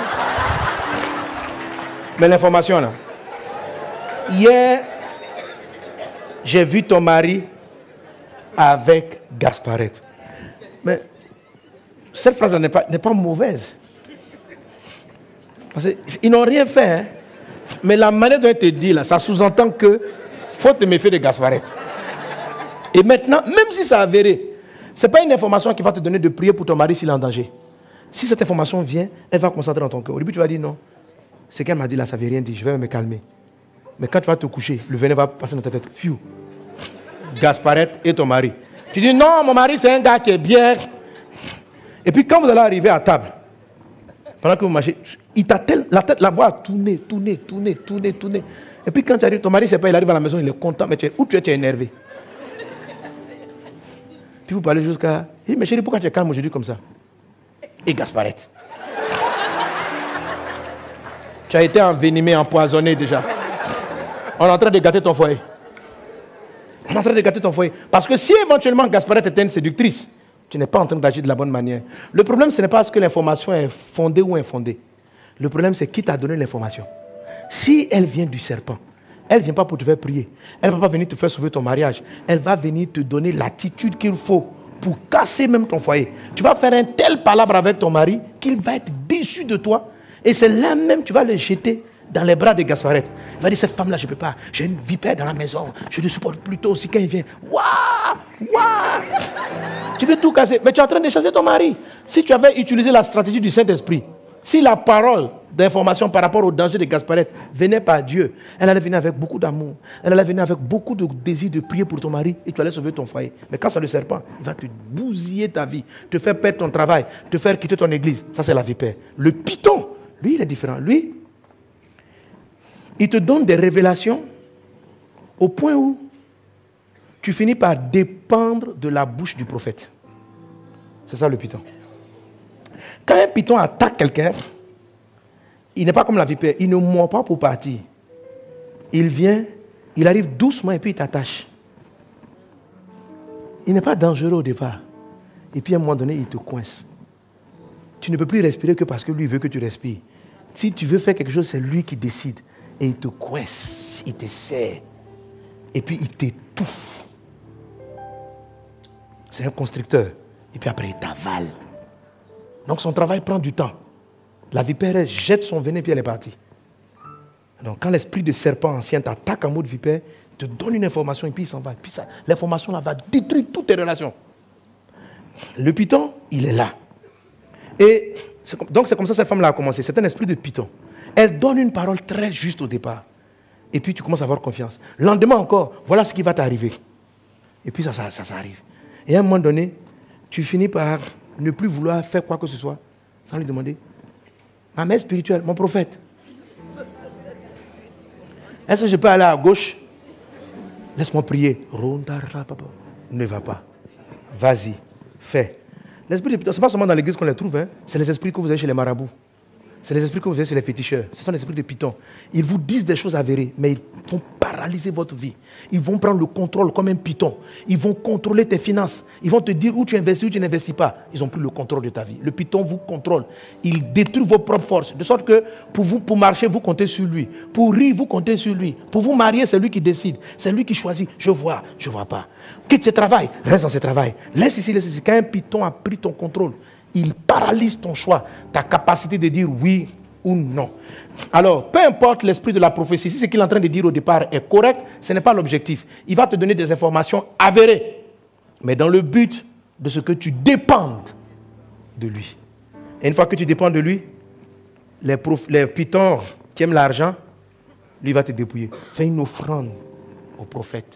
Mais l'information là. Hier, j'ai vu ton mari avec Gasparette. Mais cette phrase n'est pas, n'est pas mauvaise. Parce qu'ils n'ont rien fait. Hein. Mais la manière dont elle te dit là, ça sous-entend que faut te méfier de Gasparette. Et maintenant, même si c'est avéré, ce n'est pas une information qui va te donner de prier pour ton mari s'il est en danger. Si cette information vient, elle va concentrer dans ton cœur. Au début, tu vas dire non. Ce qu'elle m'a dit là, ça ne veut rien dire. Je vais me calmer. Mais quand tu vas te coucher, le venin va passer dans ta tête. Fiu. Gasparette et ton mari. Tu dis non, mon mari, c'est un gars qui est bien. Et puis quand vous allez arriver à table, pendant que vous marchez, il t'a tel, la tête, la voix a tourné, tourné, tourné, tourné, tourné. Et puis quand tu arrives, ton mari, c'est pas, il arrive à la maison, il est content, mais tu es, où tu es, tu es énervé. Puis vous parlez jusqu'à... Il dit, mais chérie, pourquoi tu es calme aujourd'hui comme ça? Et Gasparette. Tu as été envenimé, empoisonné déjà. On est en train de gâter ton foyer. On est en train de gâter ton foyer. Parce que si éventuellement Gasparette était une séductrice, tu n'es pas en train d'agir de la bonne manière. Le problème, ce n'est pas ce que l'information est fondée ou infondée. Le problème, c'est qui t'a donné l'information. Si elle vient du serpent, elle ne vient pas pour te faire prier. Elle ne va pas venir te faire sauver ton mariage. Elle va venir te donner l'attitude qu'il faut pour casser même ton foyer. Tu vas faire un tel palabre avec ton mari qu'il va être déçu de toi. Et c'est là même tu vas le jeter dans les bras de Gasparette. Il va dire, cette femme-là, je ne peux pas. J'ai une vipère dans la maison. Je ne supporte plus tôt aussi quand il vient. Waouh! Waouh! Tu veux tout casser. Mais tu es en train de chasser ton mari. Si tu avais utilisé la stratégie du Saint-Esprit, si la parole d'information par rapport au danger de Gasparette venait par Dieu, elle allait venir avec beaucoup d'amour. Elle allait venir avec beaucoup de désir de prier pour ton mari et tu allais sauver ton foyer. Mais quand c'est le serpent, il va te bousiller ta vie, te faire perdre ton travail, te faire quitter ton église. Ça, c'est la vipère. Le python, lui, il est différent. Lui, il te donne des révélations au point où tu finis par dépendre de la bouche du prophète. C'est ça le python. Quand un python attaque quelqu'un, il n'est pas comme la vipère. Il ne mord pas pour partir. Il vient, il arrive doucement et puis il t'attache. Il n'est pas dangereux au départ. Et puis à un moment donné, il te coince. Tu ne peux plus respirer que parce que lui veut que tu respires. Si tu veux faire quelque chose, c'est lui qui décide. Et il te coince, il te serre. Et puis il t'étouffe. C'est un constricteur. Et puis après, il t'avale. Donc son travail prend du temps. La vipère, elle jette son venin et puis elle est partie. Donc quand l'esprit de serpent ancien t'attaque en mode vipère, il te donne une information et puis il s'en va. Et puis ça, l'information là va détruire toutes tes relations. Le python, il est là. Et c'est comme, donc c'est comme ça que cette femme-là a commencé. C'est un esprit de python. Elle donne une parole très juste au départ. Et puis tu commences à avoir confiance. Le lendemain encore, voilà ce qui va t'arriver. Et puis ça, ça, ça, ça arrive. Et à un moment donné, tu finis par ne plus vouloir faire quoi que ce soit, sans lui demander, ma mère spirituelle, mon prophète, est-ce que je peux aller à gauche? Laisse-moi prier. Ne va pas. Vas-y, fais. L'esprit de Python, ce n'est pas seulement dans l'église qu'on les trouve, hein. C'est les esprits que vous avez chez les marabouts. C'est les esprits que vous avez chez les féticheurs. Ce sont les esprits de Python. Ils vous disent des choses avérées, mais ils vont paralyser votre vie. Ils vont prendre le contrôle comme un python. Ils vont contrôler tes finances. Ils vont te dire où tu investis, où tu n'investis pas. Ils ont pris le contrôle de ta vie. Le python vous contrôle. Il détruit vos propres forces. De sorte que pour, vous, pour marcher, vous comptez sur lui. Pour rire, vous comptez sur lui. Pour vous marier, c'est lui qui décide. C'est lui qui choisit. Je vois, je ne vois pas. Quitte ce travail, reste dans ce travail. Laisse ici, laisse ici. Quand un python a pris ton contrôle, il paralyse ton choix, ta capacité de dire oui ou non. Alors, peu importe l'esprit de la prophétie, si ce qu'il est en train de dire au départ est correct, ce n'est pas l'objectif. Il va te donner des informations avérées, mais dans le but de ce que tu dépendes de lui. Et une fois que tu dépends de lui, les, prof, les pythons qui aiment l'argent, lui va te dépouiller. Fais une offrande au prophète.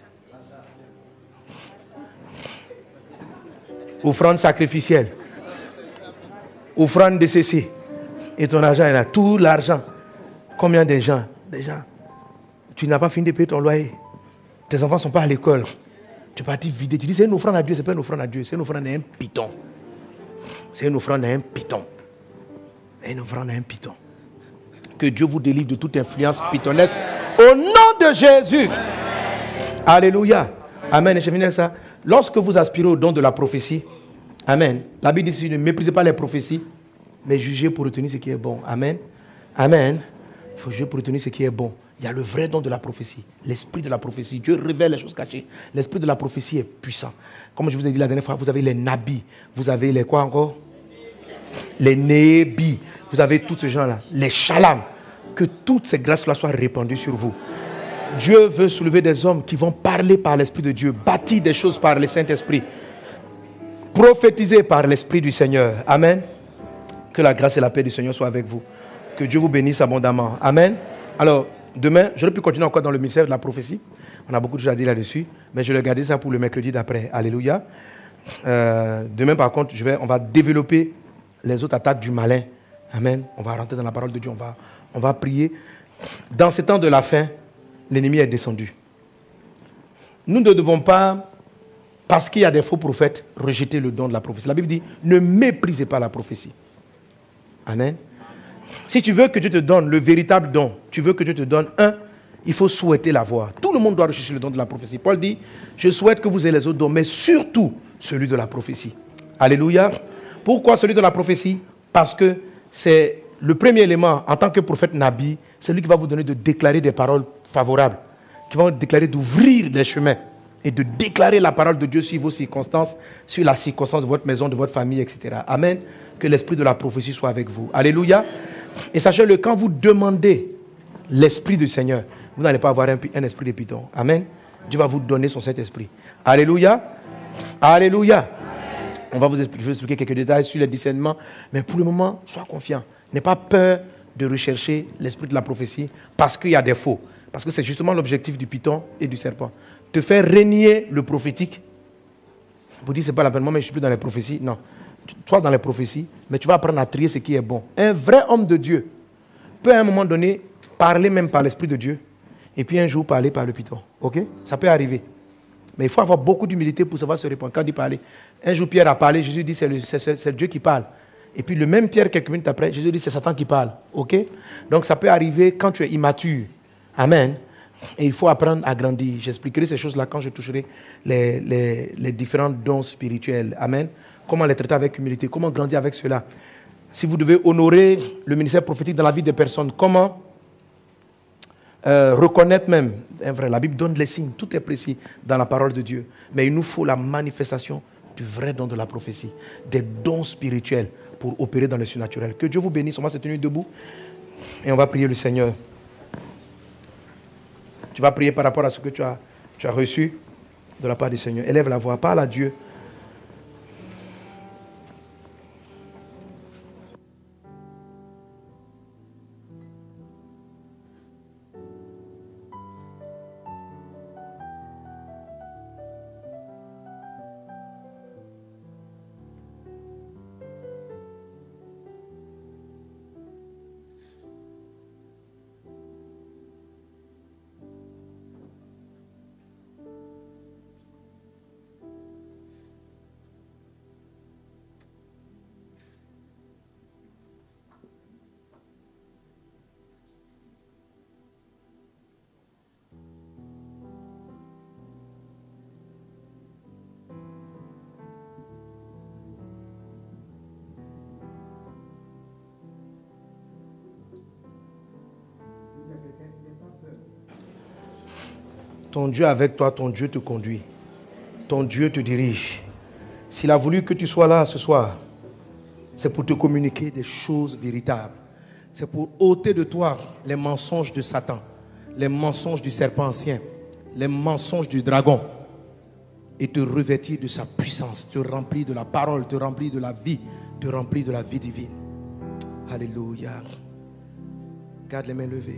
Offrande sacrificielle. Offrande de ceci. Et ton argent est là. Tout l'argent. Combien de gens? Des gens. Tu n'as pas fini de payer ton loyer. Tes enfants ne sont pas à l'école. Tu es parti vider. Tu dis c'est une offrande à Dieu. Ce n'est pas une offrande à Dieu. C'est une offrande à un python. C'est une offrande à un python. Une offrande à un python. Que Dieu vous délivre de toute influence pythonesse. Au nom de Jésus. Alléluia. Amen. Et je finis avec ça. Lorsque vous aspirez au don de la prophétie, amen. La Bible dit, ne méprisez pas les prophéties, mais jugez pour retenir ce qui est bon. Amen. Amen. Il faut juger pour retenir ce qui est bon. Il y a le vrai don de la prophétie, l'esprit de la prophétie. Dieu révèle les choses cachées. L'esprit de la prophétie est puissant. Comme je vous ai dit la dernière fois, vous avez les nabis, vous avez les quoi encore? Les nébis, vous avez tous ces gens-là, les shalams. Que toutes ces grâces-là soient répandues sur vous. Dieu veut soulever des hommes qui vont parler par l'Esprit de Dieu, bâtir des choses par le Saint-Esprit, prophétiser par l'Esprit du Seigneur. Amen. Que la grâce et la paix du Seigneur soient avec vous. Que Dieu vous bénisse abondamment. Amen. Alors, demain, j'aurais pu continuer encore dans le mystère de la prophétie. On a beaucoup de choses à dire là-dessus, mais je vais garder ça pour le mercredi d'après. Alléluia. Euh, demain, par contre, je vais, on va développer les autres attaques du malin. Amen. On va rentrer dans la parole de Dieu. On va, on va prier. Dans ces temps de la fin, l'ennemi est descendu. Nous ne devons pas, parce qu'il y a des faux prophètes, rejeter le don de la prophétie. La Bible dit, ne méprisez pas la prophétie. Amen. Si tu veux que Dieu te donne le véritable don, tu veux que Dieu te donne un, il faut souhaiter l'avoir. Tout le monde doit rechercher le don de la prophétie. Paul dit, je souhaite que vous ayez les autres dons, mais surtout celui de la prophétie. Alléluia. Pourquoi celui de la prophétie? Parce que c'est le premier élément, en tant que prophète Nabi, c'est lui qui va vous donner de déclarer des paroles favorables, qui va vous déclarer d'ouvrir des chemins et de déclarer la parole de Dieu sur vos circonstances, sur la circonstance de votre maison, de votre famille, et cetera. Amen. Que l'esprit de la prophétie soit avec vous. Alléluia. Et sachez-le, quand vous demandez l'esprit du Seigneur, vous n'allez pas avoir un, un esprit de python. Amen. Dieu va vous donner son Saint-Esprit. Alléluia. Alléluia. On va vous expliquer, je vais vous expliquer quelques détails sur le discernement, mais pour le moment, sois confiant. N'aie pas peur de rechercher l'esprit de la prophétie parce qu'il y a des faux. Parce que c'est justement l'objectif du python et du serpent. Te faire régner le prophétique. Vous dites, c'est pas la peine, moi, mais je ne suis plus dans les prophéties. Non. Sois dans les prophéties, mais tu vas apprendre à trier ce qui est bon. Un vrai homme de Dieu peut à un moment donné parler même par l'esprit de Dieu et puis un jour parler par le python. Ok? Ça peut arriver. Mais il faut avoir beaucoup d'humilité pour savoir se répondre. Quand il parlait, un jour Pierre a parlé, Jésus dit c'est, le, c'est, c'est, c'est Dieu qui parle. Et puis le même Pierre, quelques minutes après, Jésus dit c'est Satan qui parle. Ok? Donc ça peut arriver quand tu es immature. Amen. Et il faut apprendre à grandir. J'expliquerai ces choses-là quand je toucherai les, les, les différents dons spirituels. Amen. Comment les traiter avec humilité, comment grandir avec cela. Si vous devez honorer le ministère prophétique dans la vie des personnes, comment euh, reconnaître même, hein, vrai, la Bible donne les signes, tout est précis dans la parole de Dieu. Mais il nous faut la manifestation du vrai don de la prophétie, des dons spirituels pour opérer dans le surnaturel. Que Dieu vous bénisse, on va se tenir debout et on va prier le Seigneur. Tu vas prier par rapport à ce que tu as, tu as reçu de la part du Seigneur. Élève la voix, parle à Dieu. Ton Dieu avec toi, ton Dieu te conduit. Ton Dieu te dirige. S'il a voulu que tu sois là ce soir, c'est pour te communiquer des choses véritables. C'est pour ôter de toi les mensonges de Satan, les mensonges du serpent ancien, les mensonges du dragon, et te revêtir de sa puissance, te remplir de la parole, te remplir de la vie, te remplir de la vie divine. Alléluia. Garde les mains levées.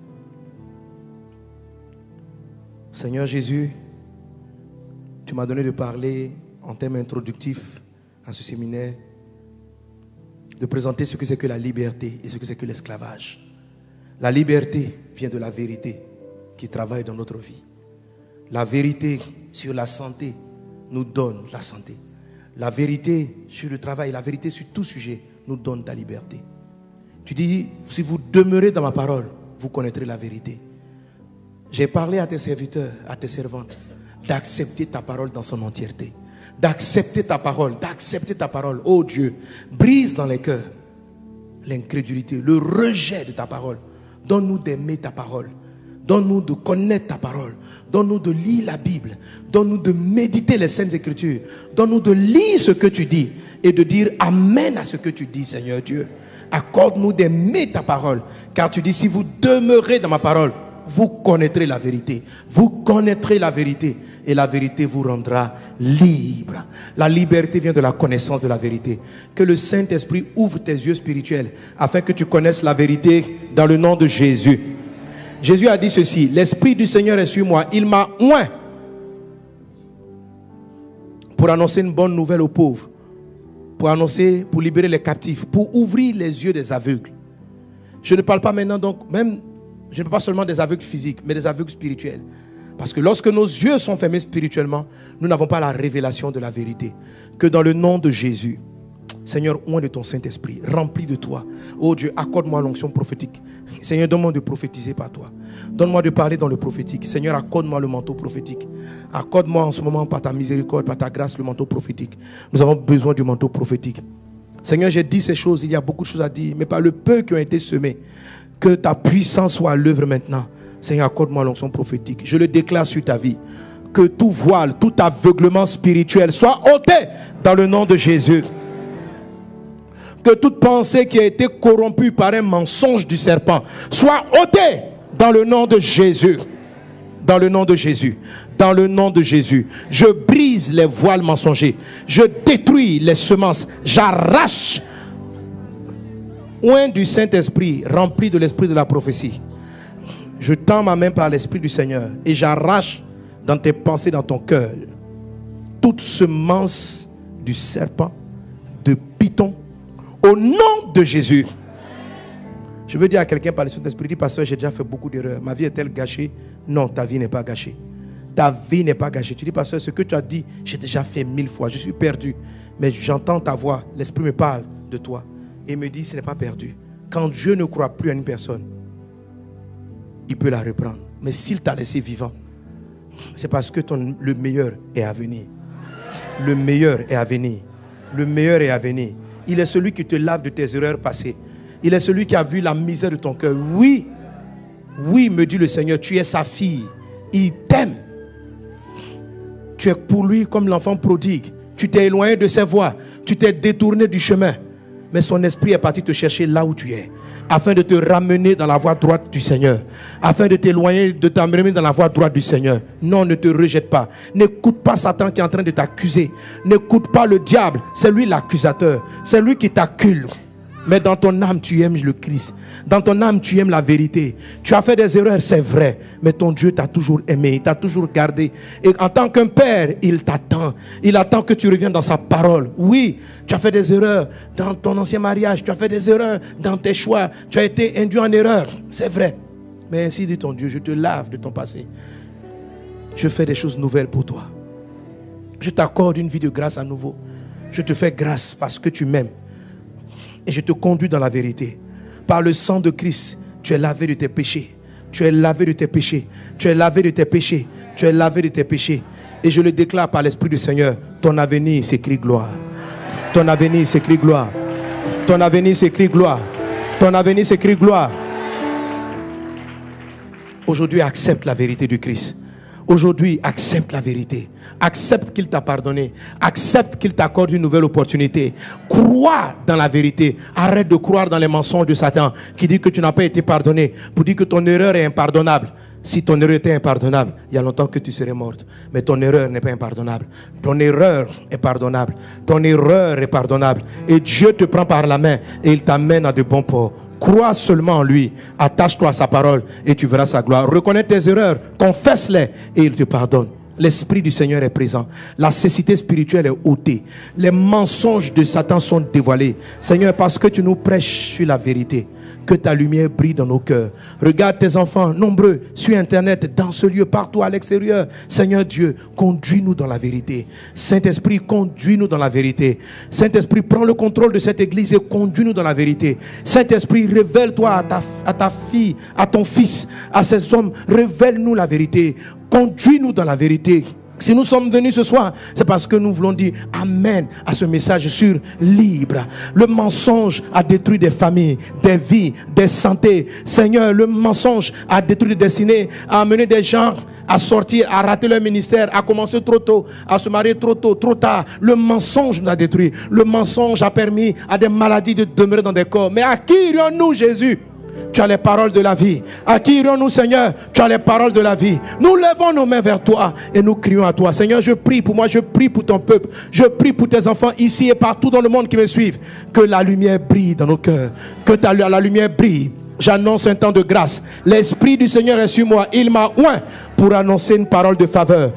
Seigneur Jésus, tu m'as donné de parler en termes introductifs à ce séminaire, de présenter ce que c'est que la liberté et ce que c'est que l'esclavage. La liberté vient de la vérité qui travaille dans notre vie. La vérité sur la santé nous donne la santé. La vérité sur le travail, la vérité sur tout sujet nous donne ta liberté. Tu dis, si vous demeurez dans ma parole, vous connaîtrez la vérité. J'ai parlé à tes serviteurs, à tes servantes, d'accepter ta parole dans son entièreté. D'accepter ta parole, d'accepter ta parole. Oh Dieu, brise dans les cœurs l'incrédulité, le rejet de ta parole. Donne-nous d'aimer ta parole. Donne-nous de connaître ta parole. Donne-nous de lire la Bible. Donne-nous de méditer les Saintes Écritures. Donne-nous de lire ce que tu dis et de dire Amen à ce que tu dis, Seigneur Dieu. Accorde-nous d'aimer ta parole. Car tu dis, si vous demeurez dans ma parole, vous connaîtrez la vérité. Vous connaîtrez la vérité. Et la vérité vous rendra libre. La liberté vient de la connaissance de la vérité. Que le Saint-Esprit ouvre tes yeux spirituels afin que tu connaisses la vérité dans le nom de Jésus. Jésus a dit ceci: l'Esprit du Seigneur est sur moi. Il m'a oint pour annoncer une bonne nouvelle aux pauvres, pour annoncer, pour libérer les captifs, pour ouvrir les yeux des aveugles. Je ne parle pas maintenant donc, même, je ne parle pas seulement des aveugles physiques, mais des aveugles spirituels. Parce que lorsque nos yeux sont fermés spirituellement, nous n'avons pas la révélation de la vérité. Que dans le nom de Jésus, Seigneur, oint de ton Saint-Esprit, remplis de toi. Oh Dieu, accorde-moi l'onction prophétique. Seigneur, donne-moi de prophétiser par toi. Donne-moi de parler dans le prophétique. Seigneur, accorde-moi le manteau prophétique. Accorde-moi en ce moment, par ta miséricorde, par ta grâce, le manteau prophétique. Nous avons besoin du manteau prophétique. Seigneur, j'ai dit ces choses, il y a beaucoup de choses à dire, mais par le peu qui ont été semés, que ta puissance soit à l'œuvre maintenant. Seigneur, accorde-moi l'onction prophétique. Je le déclare sur ta vie. Que tout voile, tout aveuglement spirituel soit ôté dans le nom de Jésus. Que toute pensée qui a été corrompue par un mensonge du serpent soit ôtée dans le nom de Jésus. Dans le nom de Jésus. Dans le nom de Jésus. Je brise les voiles mensongers. Je détruis les semences. J'arrache. Oint du Saint-Esprit, rempli de l'esprit de la prophétie. Je tends ma main par l'Esprit du Seigneur et j'arrache dans tes pensées, dans ton cœur, toute semence du serpent, de python, au nom de Jésus. Je veux dire à quelqu'un par le Saint-Esprit, dit, pasteur, j'ai déjà fait beaucoup d'erreurs. Ma vie est-elle gâchée? Non, ta vie n'est pas gâchée. Ta vie n'est pas gâchée. Tu dis, pasteur, ce que tu as dit, j'ai déjà fait mille fois. Je suis perdu. Mais j'entends ta voix. L'Esprit me parle de toi et me dit, ce n'est pas perdu. Quand Dieu ne croit plus à une personne, il peut la reprendre. Mais s'il t'a laissé vivant, c'est parce que ton, le meilleur est à venir. Le meilleur est à venir. Le meilleur est à venir. Il est celui qui te lave de tes erreurs passées. Il est celui qui a vu la misère de ton cœur. Oui, oui, me dit le Seigneur, tu es sa fille. Il t'aime. Tu es pour lui comme l'enfant prodigue. Tu t'es éloigné de ses voies. Tu t'es détourné du chemin. Mais son esprit est parti te chercher là où tu es, afin de te ramener dans la voie droite du Seigneur, afin de t'éloigner, de t'amener dans la voie droite du Seigneur. Non, ne te rejette pas. N'écoute pas Satan qui est en train de t'accuser. N'écoute pas le diable. C'est lui l'accusateur. C'est lui qui t'accuse. Mais dans ton âme, tu aimes le Christ. Dans ton âme, tu aimes la vérité. Tu as fait des erreurs, c'est vrai. Mais ton Dieu t'a toujours aimé. Il t'a toujours gardé. Et en tant qu'un père, il t'attend. Il attend que tu reviennes dans sa parole. Oui, tu as fait des erreurs dans ton ancien mariage. Tu as fait des erreurs dans tes choix. Tu as été induit en erreur. C'est vrai. Mais ainsi dit ton Dieu, je te lave de ton passé. Je fais des choses nouvelles pour toi. Je t'accorde une vie de grâce à nouveau. Je te fais grâce parce que tu m'aimes. Et je te conduis dans la vérité. Par le sang de Christ, tu es lavé de tes péchés. Tu es lavé de tes péchés. Tu es lavé de tes péchés. Tu es lavé de tes péchés. Et je le déclare par l'Esprit du Seigneur. Ton avenir s'écrit gloire. Ton avenir s'écrit gloire. Ton avenir s'écrit gloire. Ton avenir s'écrit gloire. Aujourd'hui, accepte la vérité du Christ. Aujourd'hui, accepte la vérité. Accepte qu'il t'a pardonné. Accepte qu'il t'accorde une nouvelle opportunité. Crois dans la vérité. Arrête de croire dans les mensonges de Satan qui dit que tu n'as pas été pardonné, pour dire que ton erreur est impardonnable. Si ton erreur était impardonnable, il y a longtemps que tu serais morte. Mais ton erreur n'est pas impardonnable. Ton erreur est pardonnable. Ton erreur est pardonnable. Et Dieu te prend par la main et il t'amène à de bons ports. Crois seulement en lui. Attache-toi à sa parole et tu verras sa gloire. Reconnais tes erreurs, confesse-les et il te pardonne. L'Esprit du Seigneur est présent. La cécité spirituelle est ôtée. Les mensonges de Satan sont dévoilés. Seigneur, parce que tu nous prêches sur la vérité, que ta lumière brille dans nos cœurs. Regarde tes enfants nombreux sur Internet, dans ce lieu, partout à l'extérieur. Seigneur Dieu, conduis-nous dans la vérité. Saint-Esprit, conduis-nous dans la vérité. Saint-Esprit, prends le contrôle de cette église et conduis-nous dans la vérité. Saint-Esprit, révèle-toi à ta, à ta fille, à ton fils, à ces hommes. Révèle-nous la vérité. Conduis-nous dans la vérité. Si nous sommes venus ce soir, c'est parce que nous voulons dire amen à ce message sur libre. Le mensonge a détruit des familles, des vies, des santé. Seigneur, le mensonge a détruit des destinées, a amené des gens à sortir, à rater leur ministère, à commencer trop tôt, à se marier trop tôt, trop tard. Le mensonge nous a détruit. Le mensonge a permis à des maladies de demeurer dans des corps. Mais à qui irions-nous, Jésus? Tu as les paroles de la vie. À qui irons-nous, Seigneur? Tu as les paroles de la vie. Nous levons nos mains vers toi et nous crions à toi. Seigneur, je prie pour moi, je prie pour ton peuple. Je prie pour tes enfants ici et partout dans le monde qui me suivent. Que la lumière brille dans nos cœurs. Que ta, la lumière brille. J'annonce un temps de grâce. L'Esprit du Seigneur est sur moi. Il m'a oint pour annoncer une parole de faveur.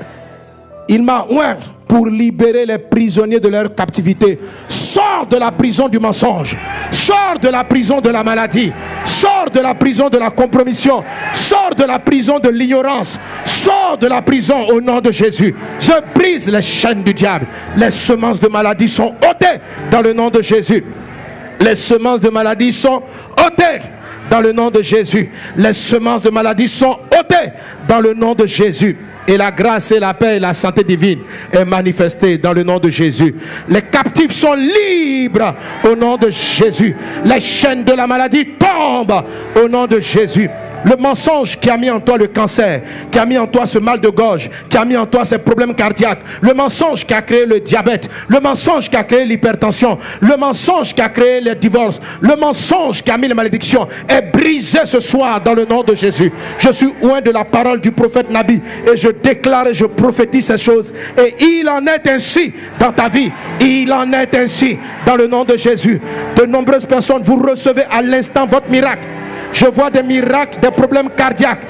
Il m'a oint pour libérer les prisonniers de leur captivité. Sors de la prison du mensonge. Sors de la prison de la maladie. Sors de la prison de la compromission. Sors de la prison de l'ignorance. Sors de la prison au nom de Jésus. Je brise les chaînes du diable. Les semences de maladie sont ôtées dans le nom de Jésus. Les semences de maladie sont ôtées dans le nom de Jésus. Les semences de maladie sont ôtées dans le nom de Jésus. Et la grâce et la paix et la santé divine est manifestée dans le nom de Jésus. Les captifs sont libres au nom de Jésus. Les chaînes de la maladie tombent au nom de Jésus. Le mensonge qui a mis en toi le cancer, qui a mis en toi ce mal de gorge, qui a mis en toi ces problèmes cardiaques, le mensonge qui a créé le diabète, le mensonge qui a créé l'hypertension, le mensonge qui a créé les divorces, le mensonge qui a mis les malédictions est brisé ce soir dans le nom de Jésus. Je suis oint de la parole du prophète Nabi et je déclare et je prophétise ces choses. Et il en est ainsi dans ta vie. Il en est ainsi dans le nom de Jésus. De nombreuses personnes, vous recevez à l'instant votre miracle. Je vois des miracles, des problèmes cardiaques.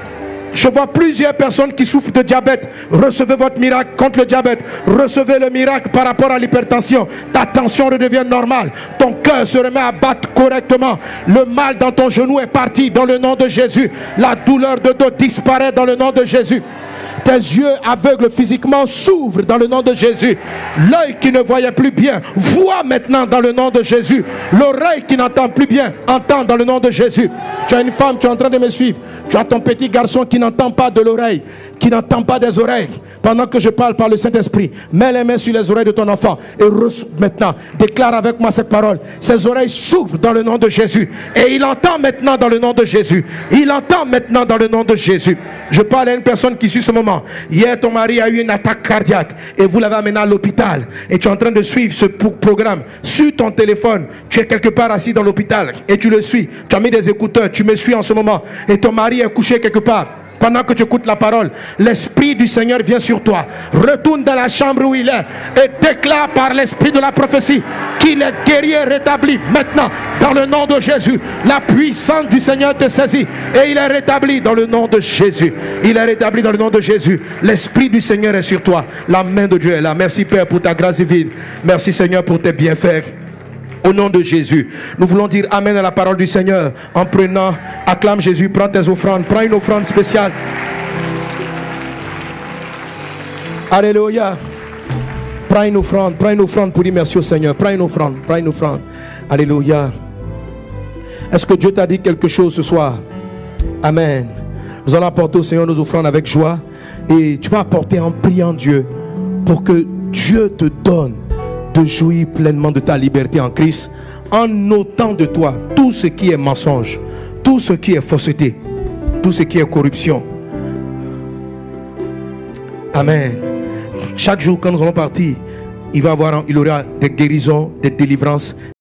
Je vois plusieurs personnes qui souffrent de diabète. Recevez votre miracle contre le diabète. Recevez le miracle par rapport à l'hypertension. Ta tension redevient normale. Ton cœur se remet à battre correctement. Le mal dans ton genou est parti dans le nom de Jésus. La douleur de dos disparaît dans le nom de Jésus. Tes yeux aveugles physiquement s'ouvrent dans le nom de Jésus. L'œil qui ne voyait plus bien voit maintenant dans le nom de Jésus. L'oreille qui n'entend plus bien entend dans le nom de Jésus. Tu as une femme, tu es en train de me suivre. Tu as ton petit garçon qui n'entend pas de l'oreille, qui n'entend pas des oreilles. Pendant que je parle par le Saint-Esprit, mets les mains sur les oreilles de ton enfant et reçois maintenant. Déclare avec moi cette parole. Ses oreilles s'ouvrent dans le nom de Jésus. Et il entend maintenant dans le nom de Jésus. Il entend maintenant dans le nom de Jésus. Je parle à une personne qui suit ce moment. Hier, ton mari a eu une attaque cardiaque et vous l'avez amené à l'hôpital. Et tu es en train de suivre ce programme sur ton téléphone. Tu es quelque part assis dans l'hôpital et tu le suis. Tu as mis des écouteurs, tu me suis en ce moment. Et ton mari est couché quelque part. Pendant que tu écoutes la parole, l'Esprit du Seigneur vient sur toi. Retourne dans la chambre où il est et déclare par l'Esprit de la prophétie qu'il est guéri et rétabli maintenant dans le nom de Jésus. La puissance du Seigneur te saisit et il est rétabli dans le nom de Jésus. Il est rétabli dans le nom de Jésus. L'Esprit du Seigneur est sur toi. La main de Dieu est là. Merci Père pour ta grâce divine. Merci Seigneur pour tes bienfaits. Au nom de Jésus, nous voulons dire amen à la parole du Seigneur en prenant, acclame Jésus, prends tes offrandes, prends une offrande spéciale. Alléluia. Prends une offrande, prends une offrande pour dire merci au Seigneur. Prends une offrande, prends une offrande. Alléluia. Est-ce que Dieu t'a dit quelque chose ce soir? Amen. Nous allons apporter au Seigneur nos offrandes avec joie. Et tu vas apporter en priant Dieu pour que Dieu te donne de jouir pleinement de ta liberté en Christ, en ôtant de toi tout ce qui est mensonge, tout ce qui est fausseté, tout ce qui est corruption. Amen. Chaque jour, quand nous allons partir, il va avoir, il aura des guérisons, des délivrances,